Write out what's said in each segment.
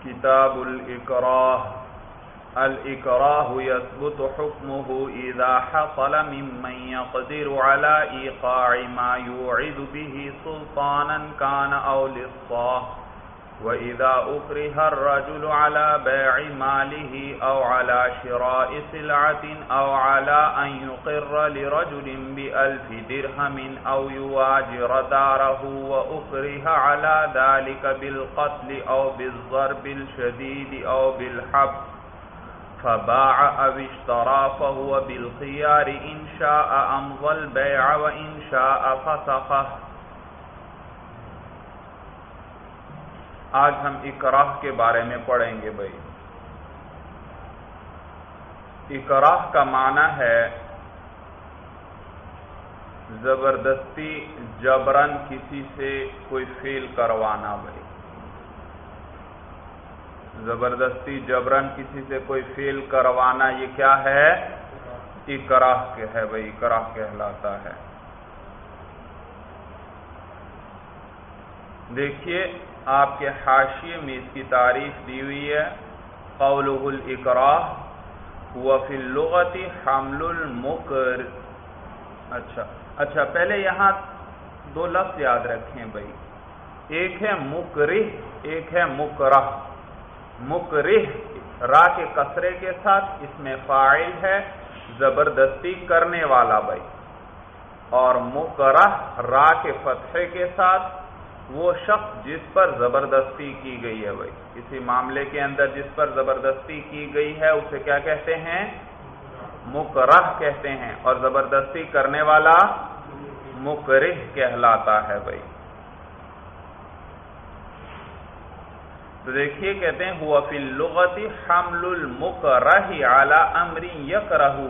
کتاب الإكراه يثبت حكمه إذا حصل ممن يقدر على إيقاع ما يوعد به سلطانا كان أو لصا وإذا أكره الرجل على بيع ماله أو على شراء سلعة أو على أن يقر لرجل ب1000 درهم أو يواجر داره وأكره على ذلك بالقتل أو بالضرب الشديد أو بالحبس فباع أو اشترى فهو بالخيار إن شاء أمضى البيع وإن شاء فسخه۔ آج ہم اکراہ کے بارے میں پڑھیں گے بھائی۔ اکراہ کا معنی ہے زبردستی جبرن کسی سے کوئی فعل کروانا بھائی، زبردستی جبرن کسی سے کوئی فعل کروانا، یہ کیا ہے؟ اکراہ ہے بھائی، اکراہ کہلاتا ہے۔ دیکھیے آپ کے حاشیے میں اس کی تعریف دی ہوئی ہے، قولہ الاکراہ هو فی اللغۃ حمل المکر۔ اچھا پہلے یہاں دو لفظ یاد رکھیں بھائی، ایک ہے مکرہ، ایک ہے مکرہ۔ مکرہ را کے کسرے کے ساتھ اس میں فاعل ہے زبردستی کرنے والا بھائی، اور مکرہ را کے فتحے کے ساتھ وہ شخص جس پر زبردستی کی گئی ہے بھائی، کسی معاملے کے اندر جس پر زبردستی کی گئی ہے اسے کیا کہتے ہیں؟ مکرہ کہتے ہیں، اور زبردستی کرنے والا مکرہ کہلاتا ہے بھائی۔ تو دیکھیے کہتے ہیں ہوا فی اللغۃ حمل المکرہ علی امر یکرہہ۔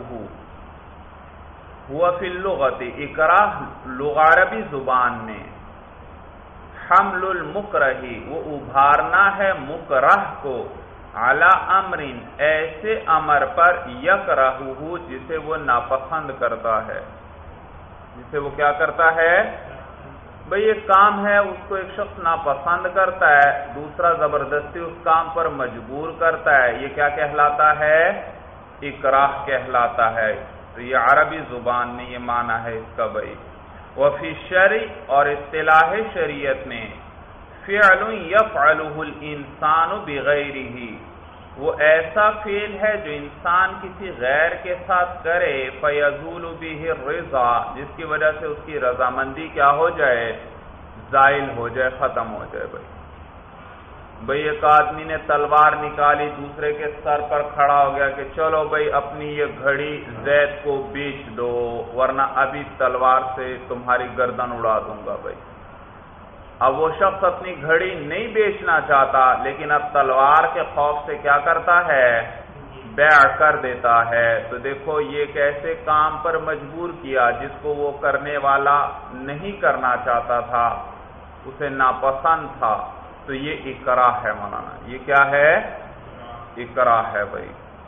ہوا فی اللغۃ، اکراہ عربی زبان میں، حمل المکرہ وہ ابھارنا ہے مکرہ کو، علی امر ایسے امر پر یکرہہ جسے وہ ناپسند کرتا ہے، جسے وہ کیا کرتا ہے بھئی، ایک کام ہے اس کو ایک شخص ناپسند کرتا ہے، دوسرا زبردستی اس کام پر مجبور کرتا ہے، یہ کیا کہلاتا ہے؟ اکراہ کہلاتا ہے۔ تو یہ عربی زبان میں یہ معنی ہے اس کا بھائی۔ وفی الشرع، اور اصطلاح شریعت میں، فعل یفعلہ الانسان بغیرہ، وہ ایسا فعل ہے جو انسان کسی غیر کے ساتھ کرے، فیزول بہ الرضا، جس کی وجہ سے اس کی رضامندی کیا ہو جائے؟ زائل ہو جائے، ختم ہو جائے بھئی ایک آدمی نے تلوار نکالی، دوسرے کے سر پر کھڑا ہو گیا کہ چلو بھئی اپنی یہ گھڑی زید کو بیچ دو ورنہ ابھی تلوار سے تمہاری گردن اڑا دوں گا بھئی۔ اب وہ شخص اپنی گھڑی نہیں بیچنا چاہتا، لیکن اب تلوار کے خوف سے کیا کرتا ہے؟ بیع کر دیتا ہے۔ تو دیکھو یہ ایک ایسے کام پر مجبور کیا جس کو وہ کرنے والا نہیں کرنا چاہتا تھا، اسے ناپسند تھا، تو یہ اکراہ ہے مولانا۔ یہ کیا ہے؟ اکراہ ہے بھائی۔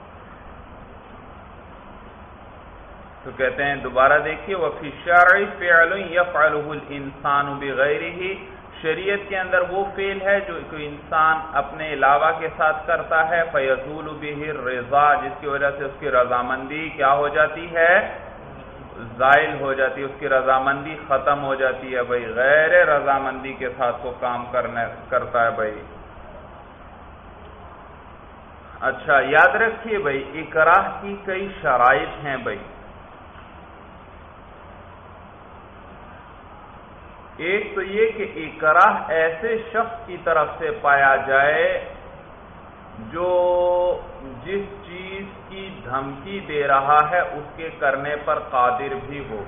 تو کہتے ہیں دوبارہ دیکھیے وفی الشرع فعل یفعلہ الانسان بغیرہ، شریعت کے اندر وہ فعل ہے جو کوئی انسان اپنے علاوہ کے ساتھ کرتا ہے، فیزول بہ الرضا، جس کی وجہ سے اس کی رضامندی کیا ہو جاتی ہے؟ زائل ہو جاتی ہے، اس کی رضامندی ختم ہو جاتی ہے بھائی، غیر رضامندی کے ساتھ وہ کام کرتا ہے بھائی۔ اچھا یاد رکھیے بھائی، اکراہ کی کئی شرائط ہیں بھائی۔ ایک تو یہ کہ اکراہ ایسے شخص کی طرف سے پایا جائے جو جس چیز کی دھمکی دے رہا ہے اس کے کرنے پر قادر بھی ہو۔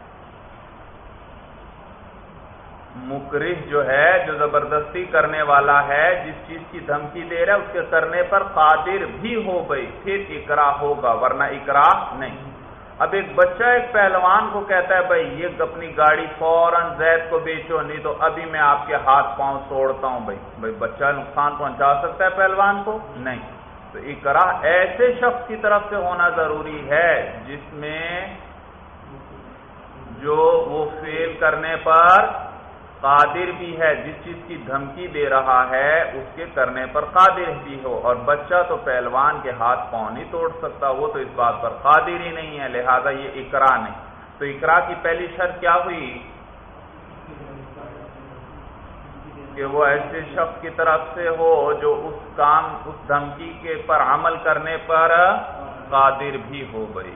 مکرہ جو ہے، جو زبردستی کرنے والا ہے، جس چیز کی دھمکی دے رہا ہے اس کے کرنے پر قادر بھی ہو بھائی، پھر اکراہ ہوگا، ورنہ اکراہ نہیں۔ اب ایک بچہ ایک پہلوان کو کہتا ہے بھائی یہ اپنی گاڑی فوراً زید کو بیچو نہیں تو ابھی میں آپ کے ہاتھ پاؤں توڑتا ہوں بھائی بچہ نقصان پہنچا سکتا ہے پہلوان کو؟ نہیں۔ تو اکراہ ایسے شخص کی طرف سے ہونا ضروری ہے جس میں جو وہ فعل کرنے پر قادر بھی ہے، جس چیز کی دھمکی دے رہا ہے اس کے کرنے پر قادر بھی ہو، اور بچہ تو پہلوان کے ہاتھ پاؤں نہیں توڑ سکتا، وہ تو اس بات پر قادر ہی نہیں ہے، لہذا یہ اقرا نہیں۔ تو اقرا کی پہلی شرط کیا ہوئی کہ وہ ایسے شخص کی طرف سے ہو جو اس کام، اس دھمکی کے پر عمل کرنے پر قادر بھی ہو گئی۔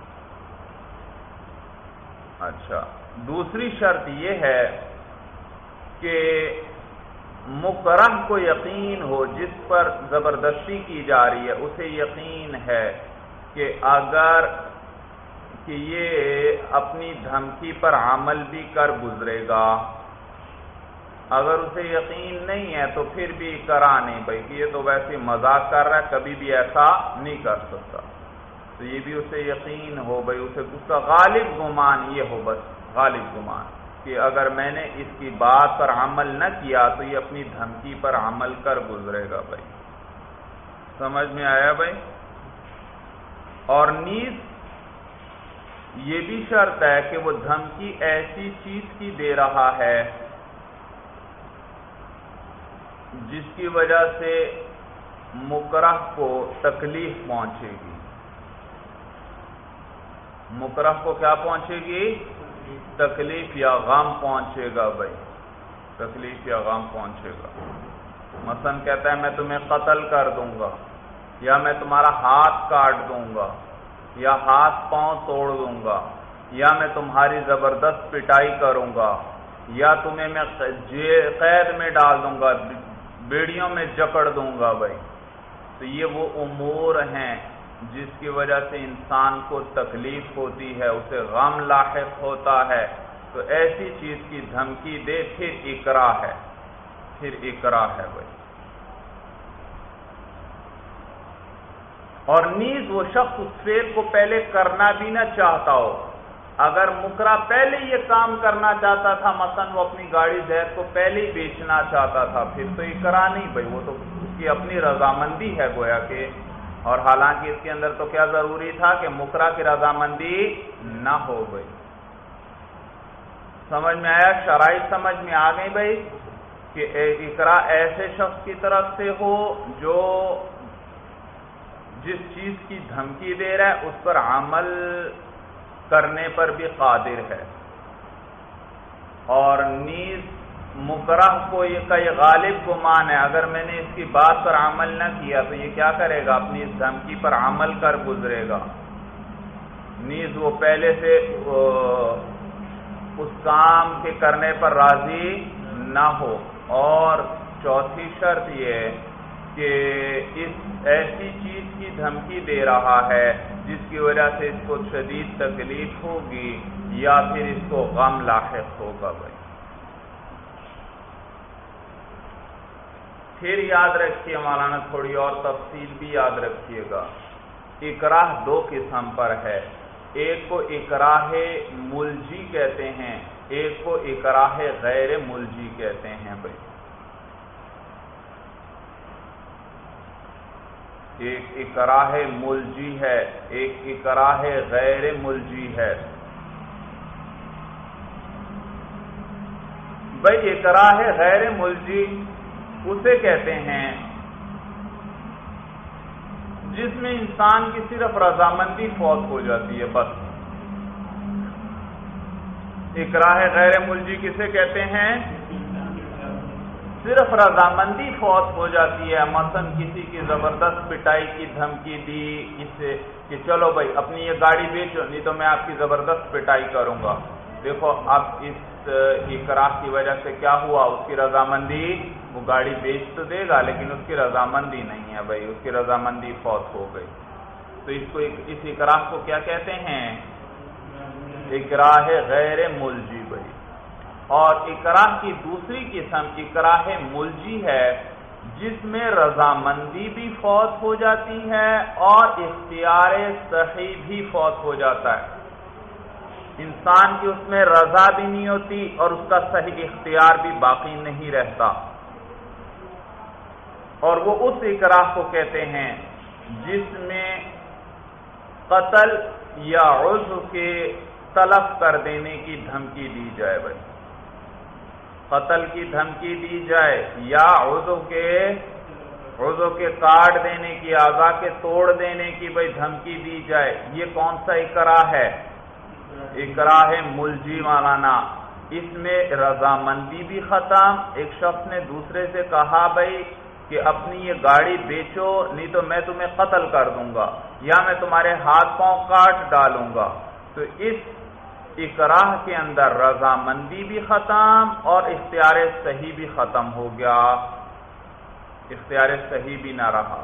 اچھا، دوسری شرط یہ ہے کہ مکرہ کو یقین ہو، جس پر زبردستی کی جا رہی ہے اسے یقین ہے کہ اگر کہ یہ اپنی دھمکی پر عمل بھی کر گزرے گا۔ اگر اسے یقین نہیں ہے تو پھر بھی کرا نہیں، بھائی کہ یہ تو ویسے مذاق کر رہا ہے، کبھی بھی ایسا نہیں کر سکتا، تو یہ بھی اسے یقین ہو، بھائی اسے اس کا غالب گمان یہ ہو، بس غالب گمان کہ اگر میں نے اس کی بات پر عمل نہ کیا تو یہ اپنی دھمکی پر عمل کر گزرے گا۔ بھائی سمجھ میں آیا بھائی؟ اور نیز یہ بھی شرط ہے کہ وہ دھمکی ایسی چیز کی دے رہا ہے جس کی وجہ سے مکرہ کو تکلیف پہنچے گی۔ مکرہ کو کیا پہنچے گی؟ تکلیف یا غم پہنچے گا۔ بھائی تکلیف یا غم پہنچے گا، مثلا کہتا ہے میں تمہیں قتل کر دوں گا، یا میں تمہارا ہاتھ کاٹ دوں گا، یا ہاتھ پاؤں توڑ دوں گا، یا میں تمہاری زبردست پٹائی کروں گا، یا تمہیں میں قید میں ڈال دوں گا، بیڑیوں میں جکڑ دوں گا۔ بھائی تو یہ وہ امور ہیں جس کی وجہ سے انسان کو تکلیف ہوتی ہے، اسے غم لاحق ہوتا ہے، تو ایسی چیز کی دھمکی دے پھر اقرا ہے، پھر اقرا ہے۔ بھائی اور نیز وہ شخص اس فعل کو پہلے کرنا بھی نہ چاہتا ہو، اگر مکرہ پہلے یہ کام کرنا چاہتا تھا، مثلا وہ اپنی گاڑی زید کو پہلے ہی بیچنا چاہتا تھا، پھر تو اقرا نہیں، بھائی وہ تو اس کی اپنی رضامندی ہے گویا کہ، اور حالانکہ اس کے اندر تو کیا ضروری تھا کہ مکرہ کی رضامندی نہ ہو۔ گئی سمجھ میں آیا؟ شرائط سمجھ میں آ گئی بھائی کہ اقرا ایسے شخص کی طرف سے ہو جو جس چیز کی دھمکی دے رہا ہے اس پر عمل کرنے پر بھی قادر ہے، اور نیز مکرہ کو یہ غالب گمان ہے اگر میں نے اس کی بات پر عمل نہ کیا تو یہ کیا کرے گا؟ اپنی اس دھمکی پر عمل کر گزرے گا، نیز وہ پہلے سے اس کام کے کرنے پر راضی نہ ہو۔ اور چوتھی شرط یہ کہ اس ایسی چیز کی دھمکی دے رہا ہے جس کی وجہ سے اس کو شدید تکلیف ہوگی یا پھر اس کو غم لاحق ہوگا۔ بھائی پھر یاد رکھیے مولانا، تھوڑی اور تفصیل بھی یاد رکھیے گا، اکراہ دو قسم پر ہے، ایک کو اکراہ ملجی کہتے ہیں، ایک کو اکراہ غیر ملجی کہتے ہیں۔ بھائی ایک اکراہ ملجی ہے، ایک اکراہ غیر ملجی ہے۔ بھائی اکراہ غیر ملجی اسے کہتے ہیں جس میں انسان کی صرف رضامندی فوت ہو جاتی ہے، بس۔ اکراہ غیر ملجی کسے کہتے ہیں؟ صرف رضامندی فوت ہو جاتی ہے، مثلا کسی کی زبردست پٹائی کی دھمکی دی اسے کہ چلو بھائی اپنی یہ گاڑی بیچو نہیں تو میں آپ کی زبردست پٹائی کروں گا۔ دیکھو اب اس اکراہ کی وجہ سے کیا ہوا؟ اس کی رضامندی، وہ گاڑی بیچ تو دے گا لیکن اس کی رضامندی نہیں ہے، بھائی اس کی رضامندی فوت ہو گئی، تو اس اکراہ کو کیا کہتے ہیں؟ اکراہ غیر ملجی۔ بھائی اور اکراہ کی دوسری قسم اکراہ ملجی ہے جس میں رضامندی بھی فوت ہو جاتی ہے اور اختیار صحیح بھی فوت ہو جاتا ہے، انسان کی اس میں رضا بھی نہیں ہوتی اور اس کا صحیح اختیار بھی باقی نہیں رہتا، اور وہ اس اکراہ کو کہتے ہیں جس میں قتل یا عضو کے تلف کر دینے کی دھمکی دی جائے۔ بھائی قتل کی دھمکی دی جائے یا عضو کے کاٹ دینے کی، اعضاء کے توڑ دینے کی بھئی دھمکی دی جائے، یہ کون سا اکراہ ہے؟ اکراہ ملجی مولانا۔ اس میں رضامندی بھی ختم، ایک شخص نے دوسرے سے کہا بھئی کہ اپنی یہ گاڑی بیچو نہیں تو میں تمہیں قتل کر دوں گا یا میں تمہارے ہاتھ پاؤں کاٹ ڈالوں گا، تو اس اکراہ کے اندر رضامندی بھی ختم اور اختیار صحیح بھی ختم ہو گیا، اختیار صحیح بھی نہ رہا۔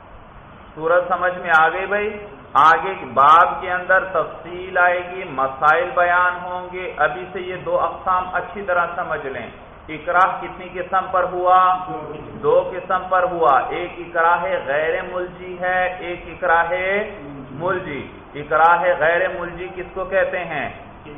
صورت سمجھ میں آ گئی بھائی؟ آگے باب کے اندر تفصیل آئے گی، مسائل بیان ہوں گے۔ ابھی سے یہ دو اقسام اچھی طرح سمجھ لیں۔ اکراہ کتنی قسم پر ہوا؟ دو قسم پر ہوا، ایک اکراہ غیر ملجی ہے، ایک اکراہ ملجی۔ اکراہ غیر ملجی کس کو کہتے ہیں؟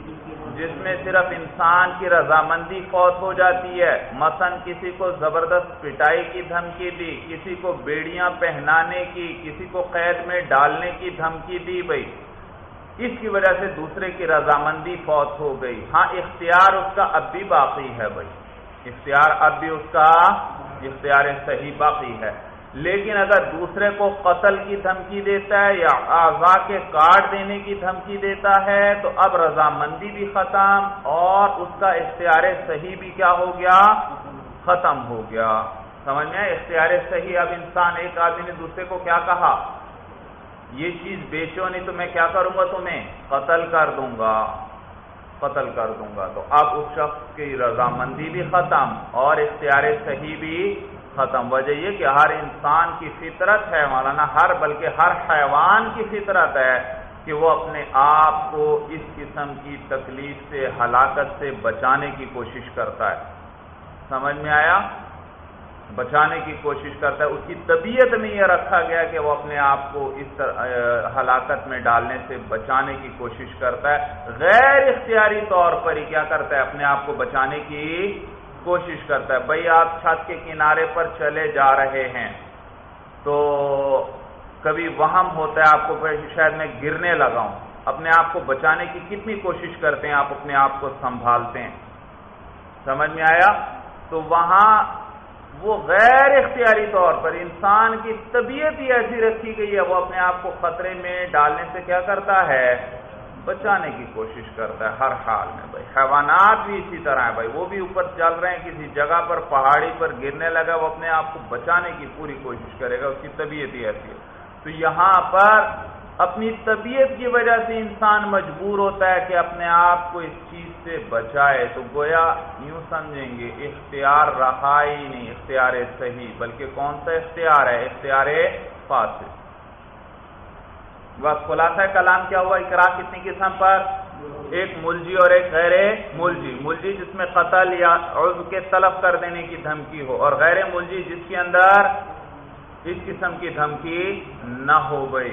جس میں صرف انسان کی رضامندی فوت ہو جاتی ہے، مثلا کسی کو زبردست پٹائی کی دھمکی دی، کسی کو بیڑیاں پہنانے کی، کسی کو قید میں ڈالنے کی دھمکی دی بھائی، اس کی وجہ سے دوسرے کی رضامندی فوت ہو گئی۔ ہاں اختیار اس کا اب بھی باقی ہے بھائی، اختیار اب بھی اس کا اختیار صحیح باقی ہے، لیکن اگر دوسرے کو قتل کی دھمکی دیتا ہے یا اعضاء کے کاٹ دینے کی دھمکی دیتا ہے تو اب رضامندی بھی ختم اور اس کا اختیار صحیح بھی کیا ہو گیا؟ ختم ہو گیا۔ سمجھ میں آئے؟ اختیار صحیح، اب انسان ایک آدمی نے دوسرے کو کیا کہا؟ یہ چیز بیچو نہیں تو میں کیا کروں گا؟ تمہیں قتل کر دوں گا، قتل کر دوں گا، تو اب اس شخص کی رضامندی بھی ختم اور اختیار صحیح بھی ختم۔ وجہ یہ کہ ہر انسان کی فطرت ہے مولانا، بلکہ ہر حیوان کی فطرت ہے کہ وہ اپنے آپ کو اس قسم کی تکلیف سے، ہلاکت سے بچانے کی کوشش کرتا ہے۔ سمجھ میں آیا؟ بچانے کی کوشش کرتا ہے، اس کی طبیعت میں یہ رکھا گیا کہ وہ اپنے آپ کو اس ہلاکت میں ڈالنے سے بچانے کی کوشش کرتا ہے، غیر اختیاری طور پر ہی کیا کرتا ہے؟ اپنے آپ کو بچانے کی کوشش کرتا ہے۔ بھئی آپ چھت کے کنارے پر چلے جا رہے ہیں تو کبھی وہم ہوتا ہے آپ کو شاید میں گرنے لگا ہوں، اپنے آپ کو بچانے کی کتنی کوشش کرتے ہیں، آپ اپنے آپ کو سنبھالتے ہیں۔ سمجھ میں آیا؟ تو وہاں وہ غیر اختیاری طور پر انسان کی طبیعت ہی ایسی رکھی گئی ہے، وہ اپنے آپ کو خطرے میں ڈالنے سے کیا کرتا ہے؟ بچانے کی کوشش کرتا ہے ہر حال میں بھائی۔ حیوانات بھی اسی طرح ہے بھائی، وہ بھی اوپر چل رہے ہیں، کسی جگہ پر پہاڑی پر گرنے لگا، وہ اپنے آپ کو بچانے کی پوری کوشش کرے گا، اس کی طبیعت ہی ایسی ہے۔ تو یہاں پر اپنی طبیعت کی وجہ سے انسان مجبور ہوتا ہے کہ اپنے آپ کو اس چیز سے بچائے، تو گویا یوں سمجھیں گے اختیار رہا ہی نہیں اختیار صحیح، بلکہ کون سا اختیار ہے؟ اختیار فاسد۔ بس خلاصہ کلام کیا ہوا؟ اکراہ کتنی قسم پر؟ ایک ملجی اور ایک غیر ملجی۔ ملجی جس میں قتل یا عضو کے تلف کر دینے کی دھمکی ہو، اور غیر ملجی جس کے اندر اس قسم کی دھمکی نہ ہو گئی۔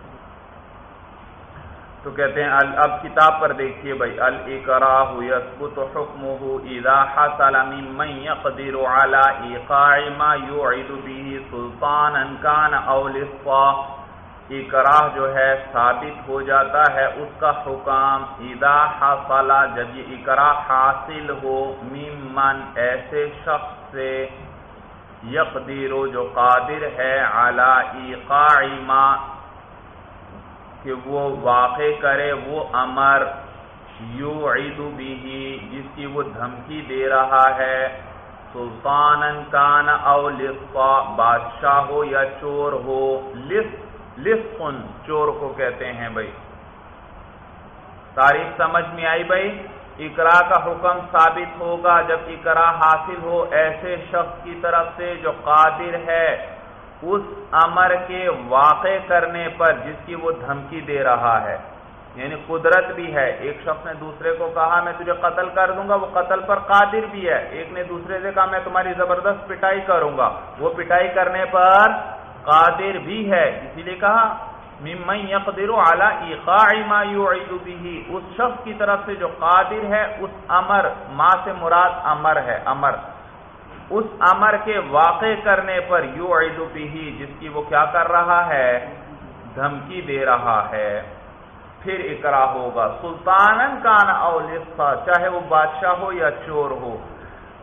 تو کہتے ہیں اب کتاب پر دیکھیے بھائی، الاکراہ یثبت حکمہ اذا حصل ممن یقدر علی ایقاع ما یوعد به سلطانا کان او لصا۔ اکراہ جو ہے ثابت ہو جاتا ہے اس کا حکم اذا حصل، جب یہ اکراہ حاصل ہو، ممن ایسے شخص سے، یقدر جو قادر ہے، علی ایقاع ما کہ وہ واقع کرے وہ امر، یوعد به جس کی وہ دھمکی دے رہا ہے، سلطانا کان او لصا، بادشاہ ہو یا چور ہو۔ لصن چور کو کہتے ہیں بھائی۔ تعریف سمجھ میں آئی بھائی؟ اکراہ کا حکم ثابت ہوگا جب اکراہ حاصل ہو ایسے شخص کی طرف سے جو قادر ہے اس امر کے واقع کرنے پر جس کی وہ دھمکی دے رہا ہے، یعنی قدرت بھی ہے۔ ایک شخص نے دوسرے کو کہا میں تجھے قتل کر دوں گا، وہ قتل پر قادر بھی ہے۔ ایک نے دوسرے سے کہا میں تمہاری زبردست پٹائی کروں گا، وہ پٹائی کرنے پر قادر بھی ہے، اسی لیے کہا ممن یقدر علی ایقاع ما یوعد به، اس شخص کی طرف سے جو قادر ہے اس امر، ما سے مراد امر ہے، امر، اس امر کے واقع کرنے پر یوعد به جس کی وہ کیا کر رہا ہے؟ دھمکی دے رہا ہے، پھر اکراہ ہوگا۔ سلطانا کان او لصا، چاہے وہ بادشاہ ہو یا چور ہو۔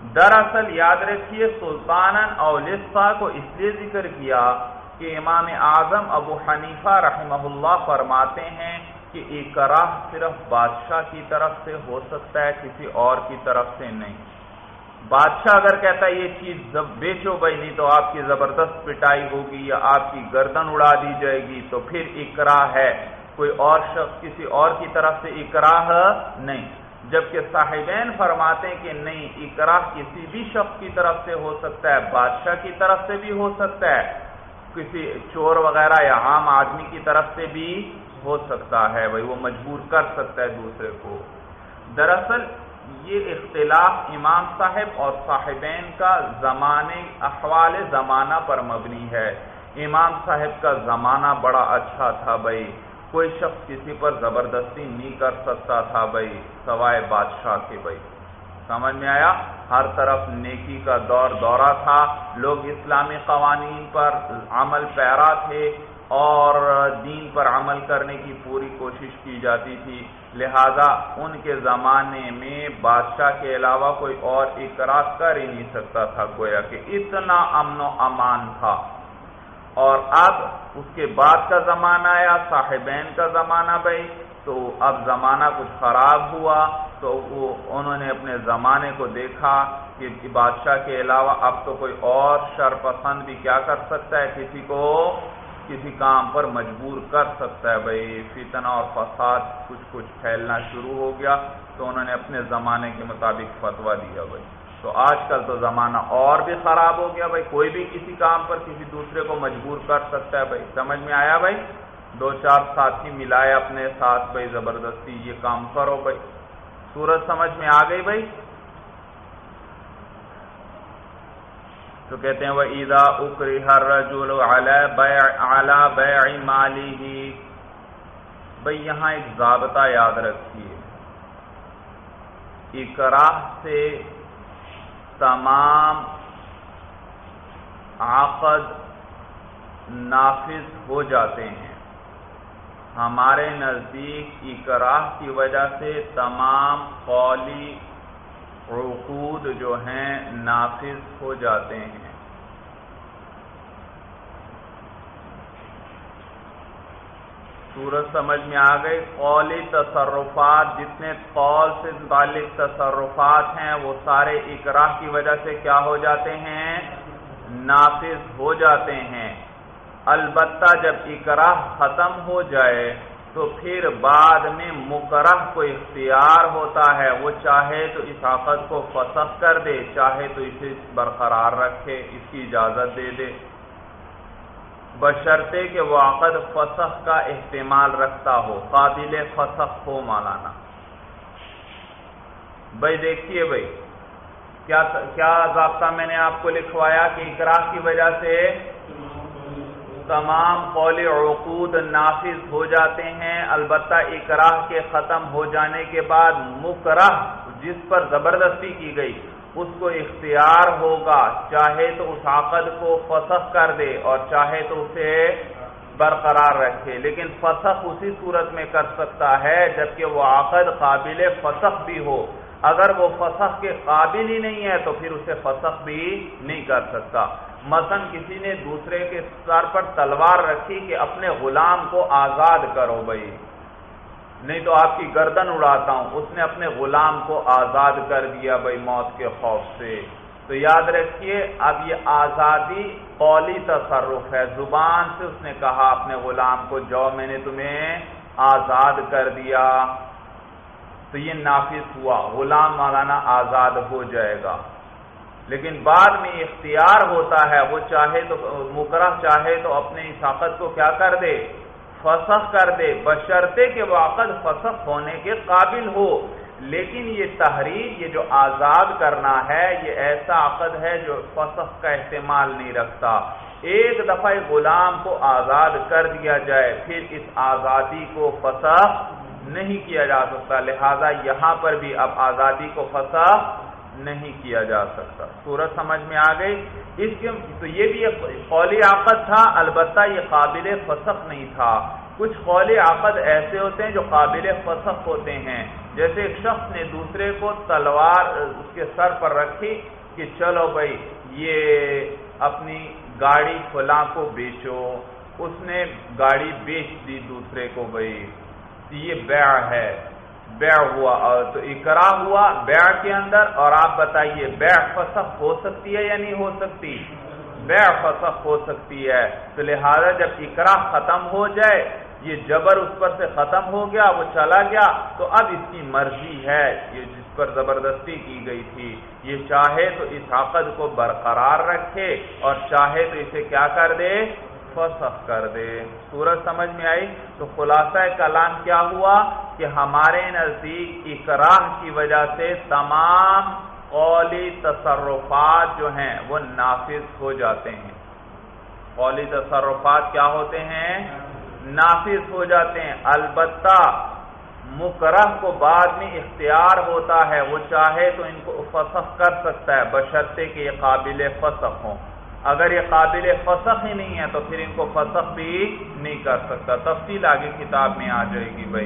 دراصل یاد رکھیے سلطانن او لصا کو اس لیے ذکر کیا کہ امام اعظم ابو حنیفہ رحمہ اللہ فرماتے ہیں کہ اکراہ صرف بادشاہ کی طرف سے ہو سکتا ہے، کسی اور کی طرف سے نہیں۔ بادشاہ اگر کہتا ہے یہ چیز بیچو بھائی، نہیں تو آپ کی زبردست پٹائی ہوگی یا آپ کی گردن اڑا دی جائے گی، تو پھر اکراہ ہے۔ کوئی اور شخص کسی اور کی طرف سے اکراہ نہیں۔ جبکہ صاحبین فرماتے ہیں کہ نہیں، اکراہ کسی بھی شخص کی طرف سے ہو سکتا ہے، بادشاہ کی طرف سے بھی ہو سکتا ہے، کسی چور وغیرہ یا عام آدمی کی طرف سے بھی ہو سکتا ہے، بھائی وہ مجبور کر سکتا ہے دوسرے کو۔ دراصل یہ اختلاف امام صاحب اور صاحبین کا زمانے احوال زمانہ پر مبنی ہے۔ امام صاحب کا زمانہ بڑا اچھا تھا بھائی، کوئی شخص کسی پر زبردستی نہیں کر سکتا تھا بھائی سوائے بادشاہ کے۔ بھائی سمجھ میں آیا؟ ہر طرف نیکی کا دورہ تھا، لوگ اسلامی قوانین پر عمل پیرا تھے اور دین پر عمل کرنے کی پوری کوشش کی جاتی تھی، لہذا ان کے زمانے میں بادشاہ کے علاوہ کوئی اور اکراہ کر ہی نہیں سکتا تھا، گویا کہ اتنا امن و امان تھا۔ اور اب اس کے بعد کا زمانہ آیا، صاحبین کا زمانہ بھائی، تو اب زمانہ کچھ خراب ہوا، تو انہوں نے اپنے زمانے کو دیکھا کہ بادشاہ کے علاوہ اب تو کوئی اور شرپسند بھی کیا کر سکتا ہے، کسی کو کسی کام پر مجبور کر سکتا ہے بھائی۔ فتنہ اور فساد کچھ پھیلنا شروع ہو گیا، تو انہوں نے اپنے زمانے کے مطابق فتویٰ دیا بھائی۔ تو آج کل تو زمانہ اور بھی خراب ہو گیا بھائی، کوئی بھی کسی کام پر کسی دوسرے کو مجبور کر سکتا ہے بھائی۔ سمجھ میں آیا بھائی؟ دو چار ساتھی ملائے اپنے ساتھ بھائی، زبردستی یہ کام کرو بھائی۔ صورت سمجھ میں آ گئی بھائی؟ تو کہتے ہیں وَإِذَا أُكْرِهَ الرَّجُلُ عَلَى بَيْعِ مَالِهِ، بھائی یہاں ایک ضابطہ یاد رکھیے، اکراہ سے تمام عقد نافذ ہو جاتے ہیں۔ ہمارے نزدیک اکراہ کی وجہ سے تمام قولی عقود جو ہیں نافذ ہو جاتے ہیں۔ صورت سمجھ میں آ گئی؟ قولی تصرفات، جتنے قول سے متعلق تصرفات ہیں وہ سارے اکراہ کی وجہ سے کیا ہو جاتے ہیں؟ نافذ ہو جاتے ہیں۔ البتہ جب اکراہ ختم ہو جائے تو پھر بعد میں مکرہ کو اختیار ہوتا ہے، وہ چاہے تو اس عقد کو فسخ کر دے، چاہے تو اسے برقرار رکھے، اس کی اجازت دے دے، بشرطے کہ وہ عقد فسخ کا احتمال رکھتا ہو، قابل فسخ ہو مولانا۔ بھائی دیکھیے بھائی کیا ضابطہ میں نے آپ کو لکھوایا کہ اکراہ کی وجہ سے تمام قولی عقود نافذ ہو جاتے ہیں، البتہ اکراہ کے ختم ہو جانے کے بعد مکرہ جس پر زبردستی کی گئی اس کو اختیار ہوگا، چاہے تو اس عقد کو فسخ کر دے اور چاہے تو اسے برقرار رکھے، لیکن فسخ اسی صورت میں کر سکتا ہے جبکہ وہ عقد قابل فسخ بھی ہو۔ اگر وہ فسخ کے قابل ہی نہیں ہے تو پھر اسے فسخ بھی نہیں کر سکتا۔ مثلا کسی نے دوسرے کے سر پر تلوار رکھی کہ اپنے غلام کو آزاد کرو بھائی، نہیں تو آپ کی گردن اڑاتا ہوں، اس نے اپنے غلام کو آزاد کر دیا بھائی موت کے خوف سے، تو یاد رکھیے اب یہ آزادی قولی تصرف ہے، زبان سے اس نے کہا اپنے غلام کو جاؤ میں نے تمہیں آزاد کر دیا، تو یہ نافذ ہوا، غلام مولانا آزاد ہو جائے گا۔ لیکن بعد میں اختیار ہوتا ہے، وہ چاہے تو مکرہ چاہے تو اپنے اس عقد کو کیا کر دے؟ فسخ کر دے، بشرطے کہ وہ عقد فسخ ہونے کے قابل ہو۔ لیکن یہ تحریر، یہ جو آزاد کرنا ہے، یہ ایسا عقد ہے جو فسخ کا احتمال نہیں رکھتا۔ ایک دفعہ غلام کو آزاد کر دیا جائے پھر اس آزادی کو فسخ نہیں کیا جا سکتا، لہذا یہاں پر بھی اب آزادی کو فسخ نہیں کیا جا سکتا۔ صورت سمجھ میں آ گئی؟ تو یہ بھی ایک قولی عقد تھا، البتہ یہ قابل فسخ نہیں تھا، کچھ قولی عقد ایسے ہوتے ہیں جو قابل فسخ ہوتے ہیں، جیسے ایک شخص نے دوسرے کو تلوار اس کے سر پر رکھی کہ چلو بھائی یہ اپنی گاڑی فلاں کو بیچو، اس نے گاڑی بیچ دی دوسرے کو، بھائی یہ بیع ہے، بیع ہوا، تو اقرار ہوا بیع کے اندر۔ اور آپ بتائیے بیع فسخ ہو سکتی ہے یا نہیں ہو سکتی؟ بیع فسخ ہو سکتی ہے، تو لہذا جب اقرار ختم ہو جائے، یہ جبر اس پر سے ختم ہو گیا، وہ چلا گیا، تو اب اس کی مرضی ہے، یہ جس پر زبردستی کی گئی تھی، یہ چاہے تو اس عقد کو برقرار رکھے اور چاہے تو اسے کیا کر دے، فسخ کر دے۔ سورج سمجھ میں آئی؟ تو خلاصہ کلام کیا ہوا کہ ہمارے نزدیک اکراہ کی وجہ سے تمام قولی تصرفات جو ہیں وہ نافذ ہو جاتے ہیں۔ قولی تصرفات کیا ہوتے ہیں؟ نافذ ہو جاتے ہیں، البتہ مکرہ کو بعد میں اختیار ہوتا ہے، وہ چاہے تو ان کو فسخ کر سکتا ہے بشرطے کہ یہ قابل فسخ ہوں۔ اگر یہ قابل فسخ ہی نہیں ہے تو پھر ان کو فسخ بھی نہیں کر سکتا۔ تفصیل آگے کتاب میں آ جائے گی بھائی۔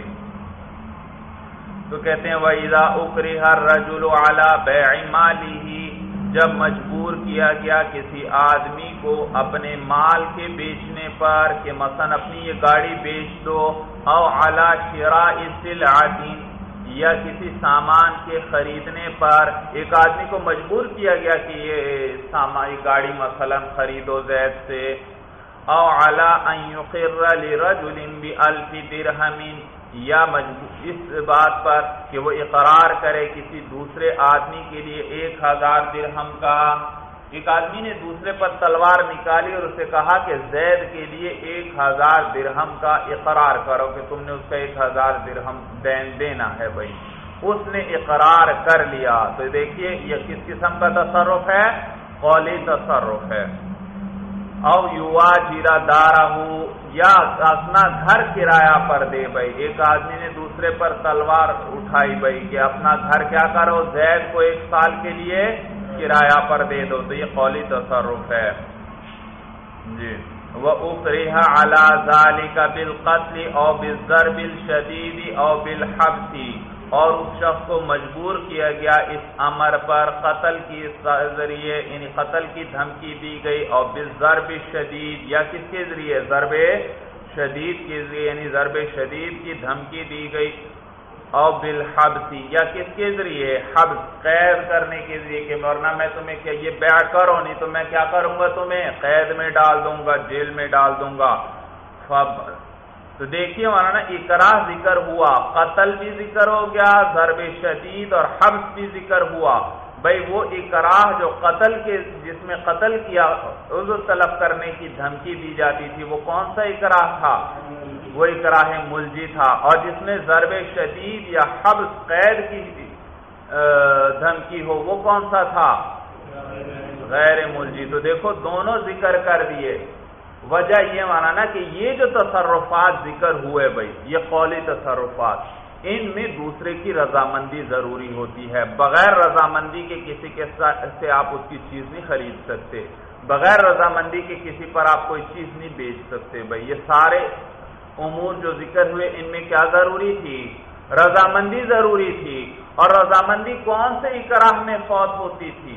تو کہتے ہیں وَإِذَا أُكْرِهَ الرَّجُلُ عَلَى بَيْعِ مَالِهِ، جب مجبور کیا گیا کسی آدمی کو اپنے مال کے بیچنے پر، کہ مثلا اپنی یہ گاڑی بیچ دو، او علی شراء سلعۃ، یا کسی سامان کے خریدنے پر، ایک آدمی کو مجبور کیا گیا کہ یہ گاڑی مثلا خریدو زید سے، او علی ان یقر لرجل بألف درہم، یا اس بات پر کہ وہ اقرار کرے کسی دوسرے آدمی کے لیے 1000 درہم کا۔ ایک آدمی نے دوسرے پر تلوار نکالی اور اسے کہا کہ زید کے لیے 1000 درہم کا اقرار کرو کہ تم نے اس کا 1000 درہم دین دینا ہے بھائی۔ اس نے اقرار کر لیا، تو دیکھیے یہ کس قسم کا تصرف ہے؟ قولی تصرف ہے۔ او یواجر دارہ، یا اپنا گھر کرایہ پر دے بھائی، ایک آدمی نے دوسرے پر تلوار اٹھائی بھائی کہ اپنا گھر کیا کرو، زید کو 1 سال کے لیے کرایہ پر دے دو، تو یہ قولی تصرف ہے جی۔ وَأُكْرِهَ عَلَى ذَلِكَ بِالْقَتْلِ أَوْ بِالضَّرْبِ الشَّدِيدِ أَوْ بِالْحَبْسِ، اور اس شخص کو مجبور کیا گیا اس امر پر قتل کے ذریعے، یعنی قتل کی دھمکی دی گئی، اور بالضرب الشدید، یا کس کے ذریعے؟ ضرب شدید کے ذریعے، یعنی ضرب شدید کی دھمکی دی گئی، اور بالحبس، یا کس کے ذریعے؟ حبس، قید کرنے کے ذریعے، کہ ورنہ میں تمہیں کیا یہ بیع کرو نہیں تو میں کیا کروں گا، تمہیں قید میں ڈال دوں گا، جیل میں ڈال دوں گا۔ تو دیکھیے مولانا اکراہ ذکر ہوا، قتل بھی ذکر ہو گیا، ضرب شدید اور حبس بھی ذکر ہوا۔ بھائی وہ اکراہ جو قتل کے، جس میں قتل کیا عذر طلب کرنے کی دھمکی دی جاتی تھی، وہ کون سا اکراہ تھا؟ وہ اکراہ ملجی تھا۔ اور جس میں ضرب شدید یا حبس قید کی دھمکی ہو، وہ کون سا تھا؟ غیر ملجی۔ تو دیکھو دونوں ذکر کر دیے۔ وجہ یہ مانا نا کہ یہ جو تصرفات ذکر ہوئے بھائی، یہ قولی تصرفات، ان میں دوسرے کی رضامندی ضروری ہوتی ہے۔ بغیر رضامندی کے کسی کے سے آپ اس کی چیز نہیں خرید سکتے، بغیر رضامندی کے کسی پر آپ کوئی چیز نہیں بیچ سکتے بھائی۔ یہ سارے امور جو ذکر ہوئے ان میں کیا ضروری تھی؟ رضامندی ضروری تھی۔ اور رضامندی کون سے اکراہ میں فوت ہوتی تھی؟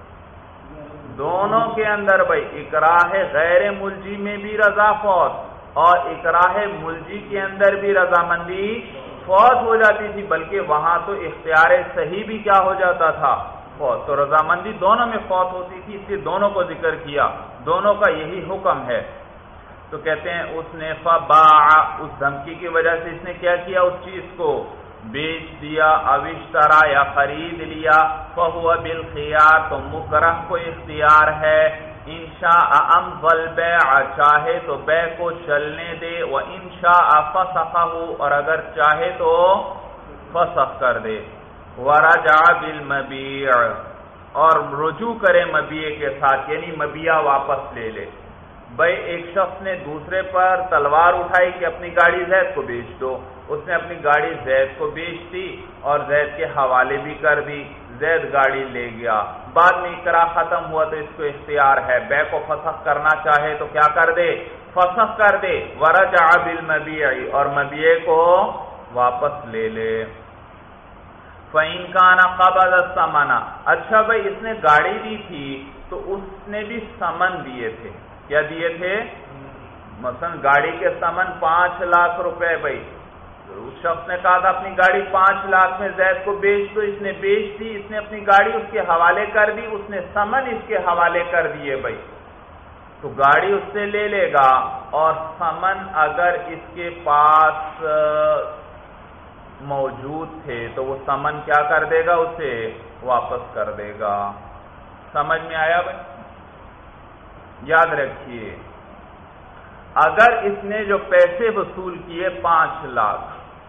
دونوں کے اندر بھائی، اکراہ غیر ملجی میں بھی رضا فوت، اور اکراہ ملجی کے اندر بھی رضامندی فوت ہو جاتی تھی، بلکہ وہاں تو اختیار صحیح بھی کیا ہو جاتا تھا؟ فوت۔ تو رضامندی دونوں میں فوت ہوتی تھی، اس لیے دونوں کو ذکر کیا، دونوں کا یہی حکم ہے۔ تو کہتے ہیں اس نے فباع، اس دھمکی کی وجہ سے اس نے کیا کیا؟ اس چیز کو بیچ دیا، اوشترا یا خرید لیا، فہو بالخیار، تو مکرہ کو اختیار ہے، انشاء امضى البيع، چاہے تو بیع کو چلنے دے، وانشاء فسخه، اور اگر چاہے تو فسخ کر دے، ورجع بالمبيع، اور رجوع کرے مبیع کے ساتھ، یعنی مبیع واپس لے لے۔ بھائی ایک شخص نے دوسرے پر تلوار اٹھائی کہ اپنی گاڑی زید کو بیچ دو، اس نے اپنی گاڑی زید کو بیچ دی اور زید کے حوالے بھی کر دی، زید گاڑی لے گیا، بعد میں اقرا ختم ہوا تو اس کو اختیار ہے بے کو فسخ کرنا چاہے تو کیا کر دے، فسخ کر دے، ورجع بالمبیع اور مبیع کو واپس لے لے۔ فَإِنْ كَانَ قَبَضَ الثَّمَنَ، اچھا بھائی اس نے گاڑی دی تھی تو اس نے بھی ثمن دیے تھے، کیا دیے تھے؟ مثلا گاڑی کے ثمن 5 لاکھ روپے، بھائی اس شخص نے کہا تھا اپنی گاڑی 5 لاکھ میں زید کو بیچ دو، اس نے بیچ دی، اس نے اپنی گاڑی اس کے حوالے کر دی، اس نے ثمن اس کے حوالے کر دیے بھائی، تو گاڑی اس سے لے لے گا اور ثمن اگر اس کے پاس موجود تھے تو وہ ثمن کیا کر دے گا، اسے واپس کر دے گا۔ سمجھ میں آیا بھائی؟ یاد رکھیے اگر اس نے جو پیسے وصول کیے 5 لاکھ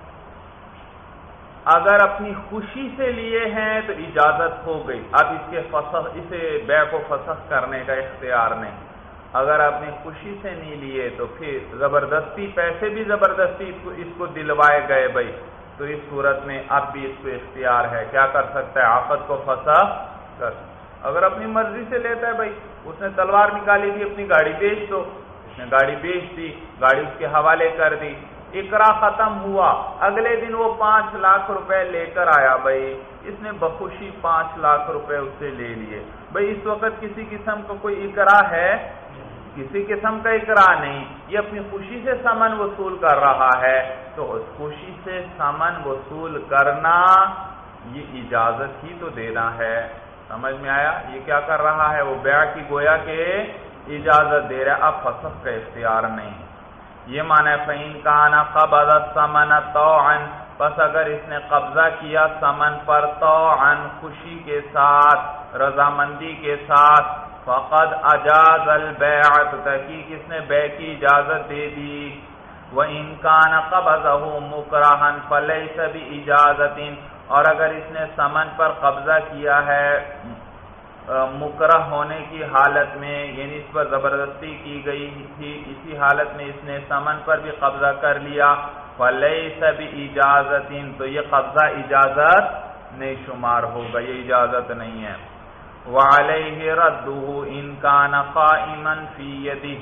اگر اپنی خوشی سے لیے ہیں تو اجازت ہو گئی، اب اس کے فسخ، اسے بیع کو فسخ کرنے کا اختیار نہیں، اگر اپنی خوشی سے نہیں لیے تو پھر زبردستی، پیسے بھی زبردستی اس کو دلوائے گئے بھائی، تو اس صورت میں اب بھی اس کو اختیار ہے، کیا کر سکتا ہے، عقد کو فسخ کر۔ اگر اپنی مرضی سے لیتا ہے بھائی، اس نے تلوار نکالی تھی اپنی گاڑی بیچ دو، اس نے گاڑی بیچ دی، گاڑی اس کے حوالے کر دی، اقرا ختم ہوا، اگلے دن وہ 5 لاکھ روپے لے کر آیا بھائی، اس نے بخوشی 5 لاکھ روپے اس سے لے لیے بھائی، اس وقت کسی قسم کا کوئی اقرا ہے، کسی قسم کا اقرا نہیں، یہ اپنی خوشی سے ثمن وصول کر رہا ہے، تو اس خوشی سے ثمن وصول کرنا یہ اجازت ہی تو دینا ہے۔ سمجھ میں آیا؟ یہ کیا کر رہا ہے، وہ بیع کی گویا کہ اجازت دے رہا ہے، اب فسخ کا اختیار نہیں۔ یہ معنی ہے فَإِنْ كَانَ قَبَضَ الثَّمَنَ طَوْعًا، پس اگر اس نے قبضہ کیا ثمن پر طوعاً، خوشی کے ساتھ، رضامندی کے ساتھ، فَقَدْ أَجَازَ الْبَيْعَ، تو تحقیق اس نے بیع کی اجازت دے دی۔ وَإِنْ كَانَ قَبَضَهُ مُكْرَهًا فَلَيْسَ بِإِجَازَةٍ، اور اگر اس نے ثمن پر قبضہ کیا ہے مکرہ ہونے کی حالت میں، یعنی اس پر زبردستی کی گئی تھی، اسی حالت میں اس نے ثمن پر بھی قبضہ کر لیا، فَلَيْسَ بِإِجَازَةٍ، تو یہ قبضہ اجازت نہیں شمار ہوگا، یہ اجازت نہیں ہے۔ وَعَلَيْهِ رَدُّهُ إِنْ كَانَ قَائِمًا فِي يَدِهِ،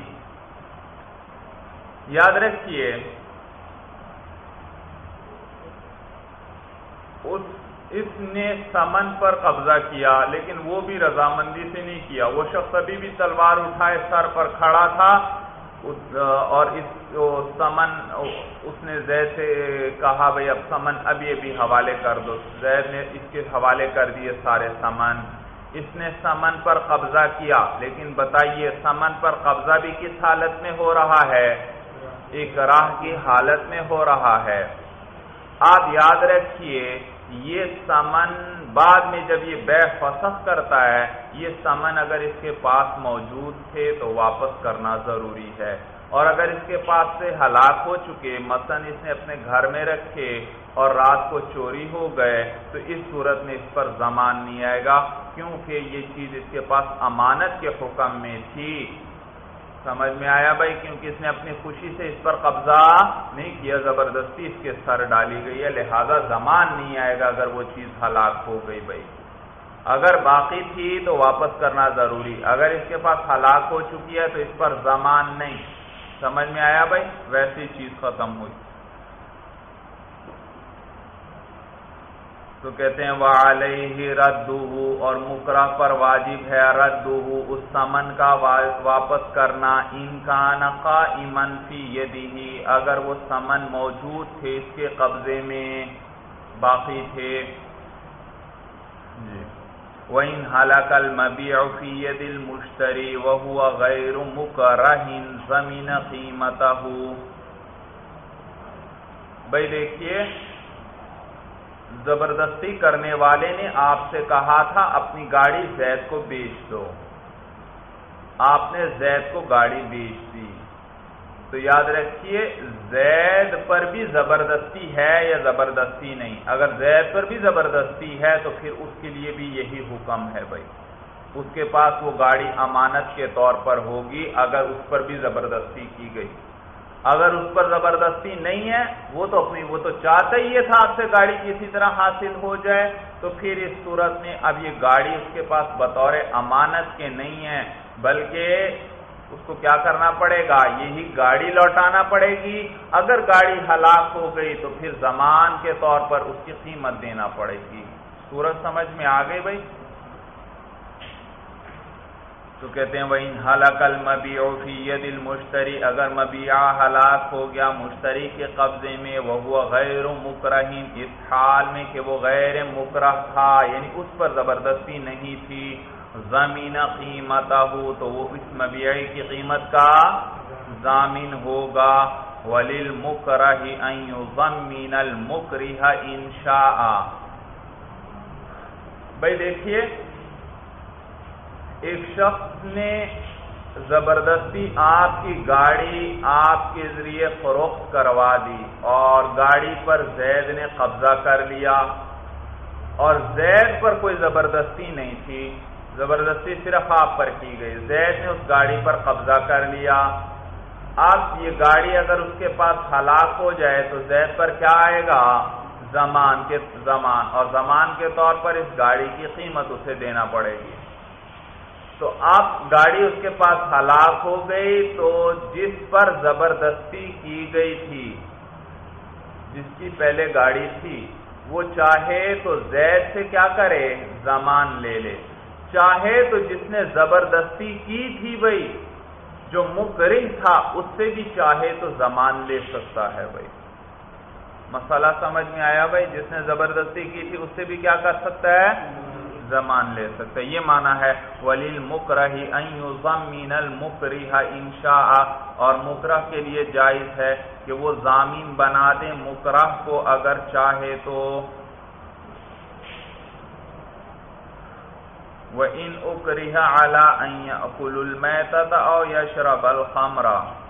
یاد رکھیے اس نے ثمن پر قبضہ کیا لیکن وہ بھی رضامندی سے نہیں کیا، وہ شخص ابھی بھی تلوار اٹھائے سر پر کھڑا تھا اور اس ثمن اس نے زید سے کہا بھئی اب ثمن ابھی حوالے کر دو، زید نے اس کے حوالے کر دیے سارے ثمن، اس نے ثمن پر قبضہ کیا، لیکن بتائیے ثمن پر قبضہ بھی کس حالت میں ہو رہا ہے، اکراہ کی حالت میں ہو رہا ہے۔ آپ یاد رکھیے یہ ثمن بعد میں جب یہ بیع فسخ کرتا ہے، یہ ثمن اگر اس کے پاس موجود تھے تو واپس کرنا ضروری ہے، اور اگر اس کے پاس سے ہلاک ہو چکے، مثلا اس نے اپنے گھر میں رکھے اور رات کو چوری ہو گئے، تو اس صورت میں اس پر ضمان نہیں آئے گا، کیونکہ یہ چیز اس کے پاس امانت کے حکم میں تھی۔ سمجھ میں آیا بھائی؟ کیونکہ اس نے اپنی خوشی سے اس پر قبضہ نہیں کیا، زبردستی اس کے سر ڈالی گئی ہے، لہذا ضمان نہیں آئے گا اگر وہ چیز ہلاک ہو گئی بھائی۔ اگر باقی تھی تو واپس کرنا ضروری، اگر اس کے پاس ہلاک ہو چکی ہے تو اس پر ضمان نہیں۔ سمجھ میں آیا بھائی؟ ویسی چیز ختم ہوئی تو کہتے ہیں وَعَلَيْهِ رَدُّهُ، اور مکرہ پر واجب ہے رَدُّهُ، اس ثمن کا واپس کرنا، إِنْ كَانَ قَائِمًا فِي يَدِهِ، اگر وہ ثمن موجود تھے اس کے قبضے میں، باقی تھے جی۔ وَإِنْ هَلَكَ الْمَبِيعُ فِي يَدِ الْمُشْتَرِي وَهُوَ غَيْرُ مُكْرَهٍ ضَمِنَ قِيمَتَهُ، بھائی دیکھیے زبردستی کرنے والے نے آپ سے کہا تھا اپنی گاڑی زید کو بیچ دو، آپ نے زید کو گاڑی بیچ دی، تو یاد رکھیے زید پر بھی زبردستی ہے یا زبردستی نہیں، اگر زید پر بھی زبردستی ہے تو پھر اس کے لیے بھی یہی حکم ہے بھائی، اس کے پاس وہ گاڑی امانت کے طور پر ہوگی اگر اس پر بھی زبردستی کی گئی. اگر اس پر زبردستی نہیں ہے، وہ تو چاہتا ہی یہ تھا آپ سے گاڑی کسی طرح حاصل ہو جائے، تو پھر اس صورت میں اب یہ گاڑی اس کے پاس بطور امانت کے نہیں ہے، بلکہ اس کو کیا کرنا پڑے گا، یہی گاڑی لوٹانا پڑے گی. اگر گاڑی ہلاک ہو گئی تو پھر ضمان کے طور پر اس کی قیمت دینا پڑے گی. صورت سمجھ میں آ گئی بھائی؟ تو کہتے ہیں وَإِنْ هَلَكَ الْمَبِيعُ فِي يَدِ الْمُشْتَرِي، اگر مبیع ہلاک ہو گیا مشتری کے قبضے میں، وَهُوَ غَيْرُ مُكْرَهٍ، اس حال میں کہ وہ غیر مکرہ تھا، یعنی اس پر زبردستی نہیں تھی، ضَمِنَ قِیمَتَهُ، تو وہ اس مبیع کی قیمت کا ضامن ہوگا. وَلِلْمُكْرَهِ أَن يُضَمِّنَ الْمُكْرِهَ إِنْ شَاءَ. بھائی دیکھیے، ایک شخص نے زبردستی آپ کی گاڑی آپ کے ذریعے فروخت کروا دی اور گاڑی پر زید نے قبضہ کر لیا، اور زید پر کوئی زبردستی نہیں تھی، زبردستی صرف آپ پر کی گئی. زید نے اس گاڑی پر قبضہ کر لیا. اب یہ گاڑی اگر اس کے پاس ہلاک ہو جائے تو زید پر کیا آئے گا، ضمان، اور ضمان کے طور پر اس گاڑی کی قیمت اسے دینا پڑے گی. تو اب گاڑی اس کے پاس ہلاک ہو گئی، تو جس پر زبردستی کی گئی تھی، جس کی پہلے گاڑی تھی، وہ چاہے تو زید سے کیا کرے، ضمان لے لے، چاہے تو جس نے زبردستی کی تھی بھائی جو مکرہ تھا اس سے بھی چاہے تو ضمان لے سکتا ہے. بھائی مسئلہ سمجھ میں آیا بھائی؟ جس نے زبردستی کی تھی اس سے بھی کیا کر سکتا ہے، ضمان لے سکتا ہے. یہ معنی ہے وَلِلْمُكْرَهِ أَن يُضَمِّنَ الْمُكْرِهَ إِنْ شَاءَ، اور مکرہ کے لیے جائز ہے کہ وہ ضامن بنا دے مکرہ کو اگر چاہے تو. وَإِنْ أُكْرِهَ عَلَىٰ أَن يَأْكُلُ الْمَيْتَةَ أَوْ يَشْرَبَ الْخَمْرَ.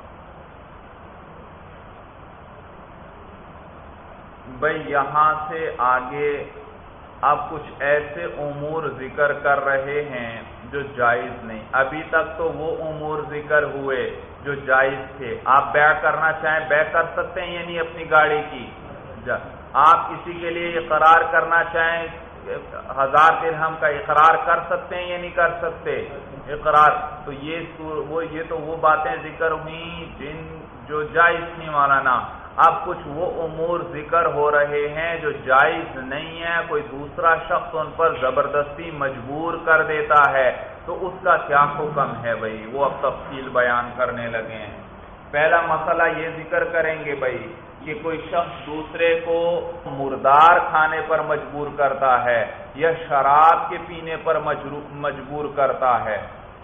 بھئی یہاں سے آگے آپ کچھ ایسے امور ذکر کر رہے ہیں جو جائز نہیں. ابھی تک تو وہ امور ذکر ہوئے جو جائز تھے. آپ بیع کرنا چاہیں بیع کر سکتے ہیں، یعنی اپنی گاڑی کی. آپ کسی کے لیے اقرار کرنا چاہیں 1000 درہم کا اقرار کر سکتے ہیں یا نہیں کر سکتے اقرار. تو یہ تو وہ باتیں ذکر ہوئیں جن جو جائز تھی مولانا. اب کچھ وہ امور ذکر ہو رہے ہیں جو جائز نہیں ہے، کوئی دوسرا شخص ان پر زبردستی مجبور کر دیتا ہے، تو اس کا کیا حکم ہے بھائی، وہ اب تفصیل بیان کرنے لگے ہیں. پہلا مسئلہ یہ ذکر کریں گے بھائی کہ کوئی شخص دوسرے کو مردار کھانے پر مجبور کرتا ہے یا شراب کے پینے پر مجبور کرتا ہے،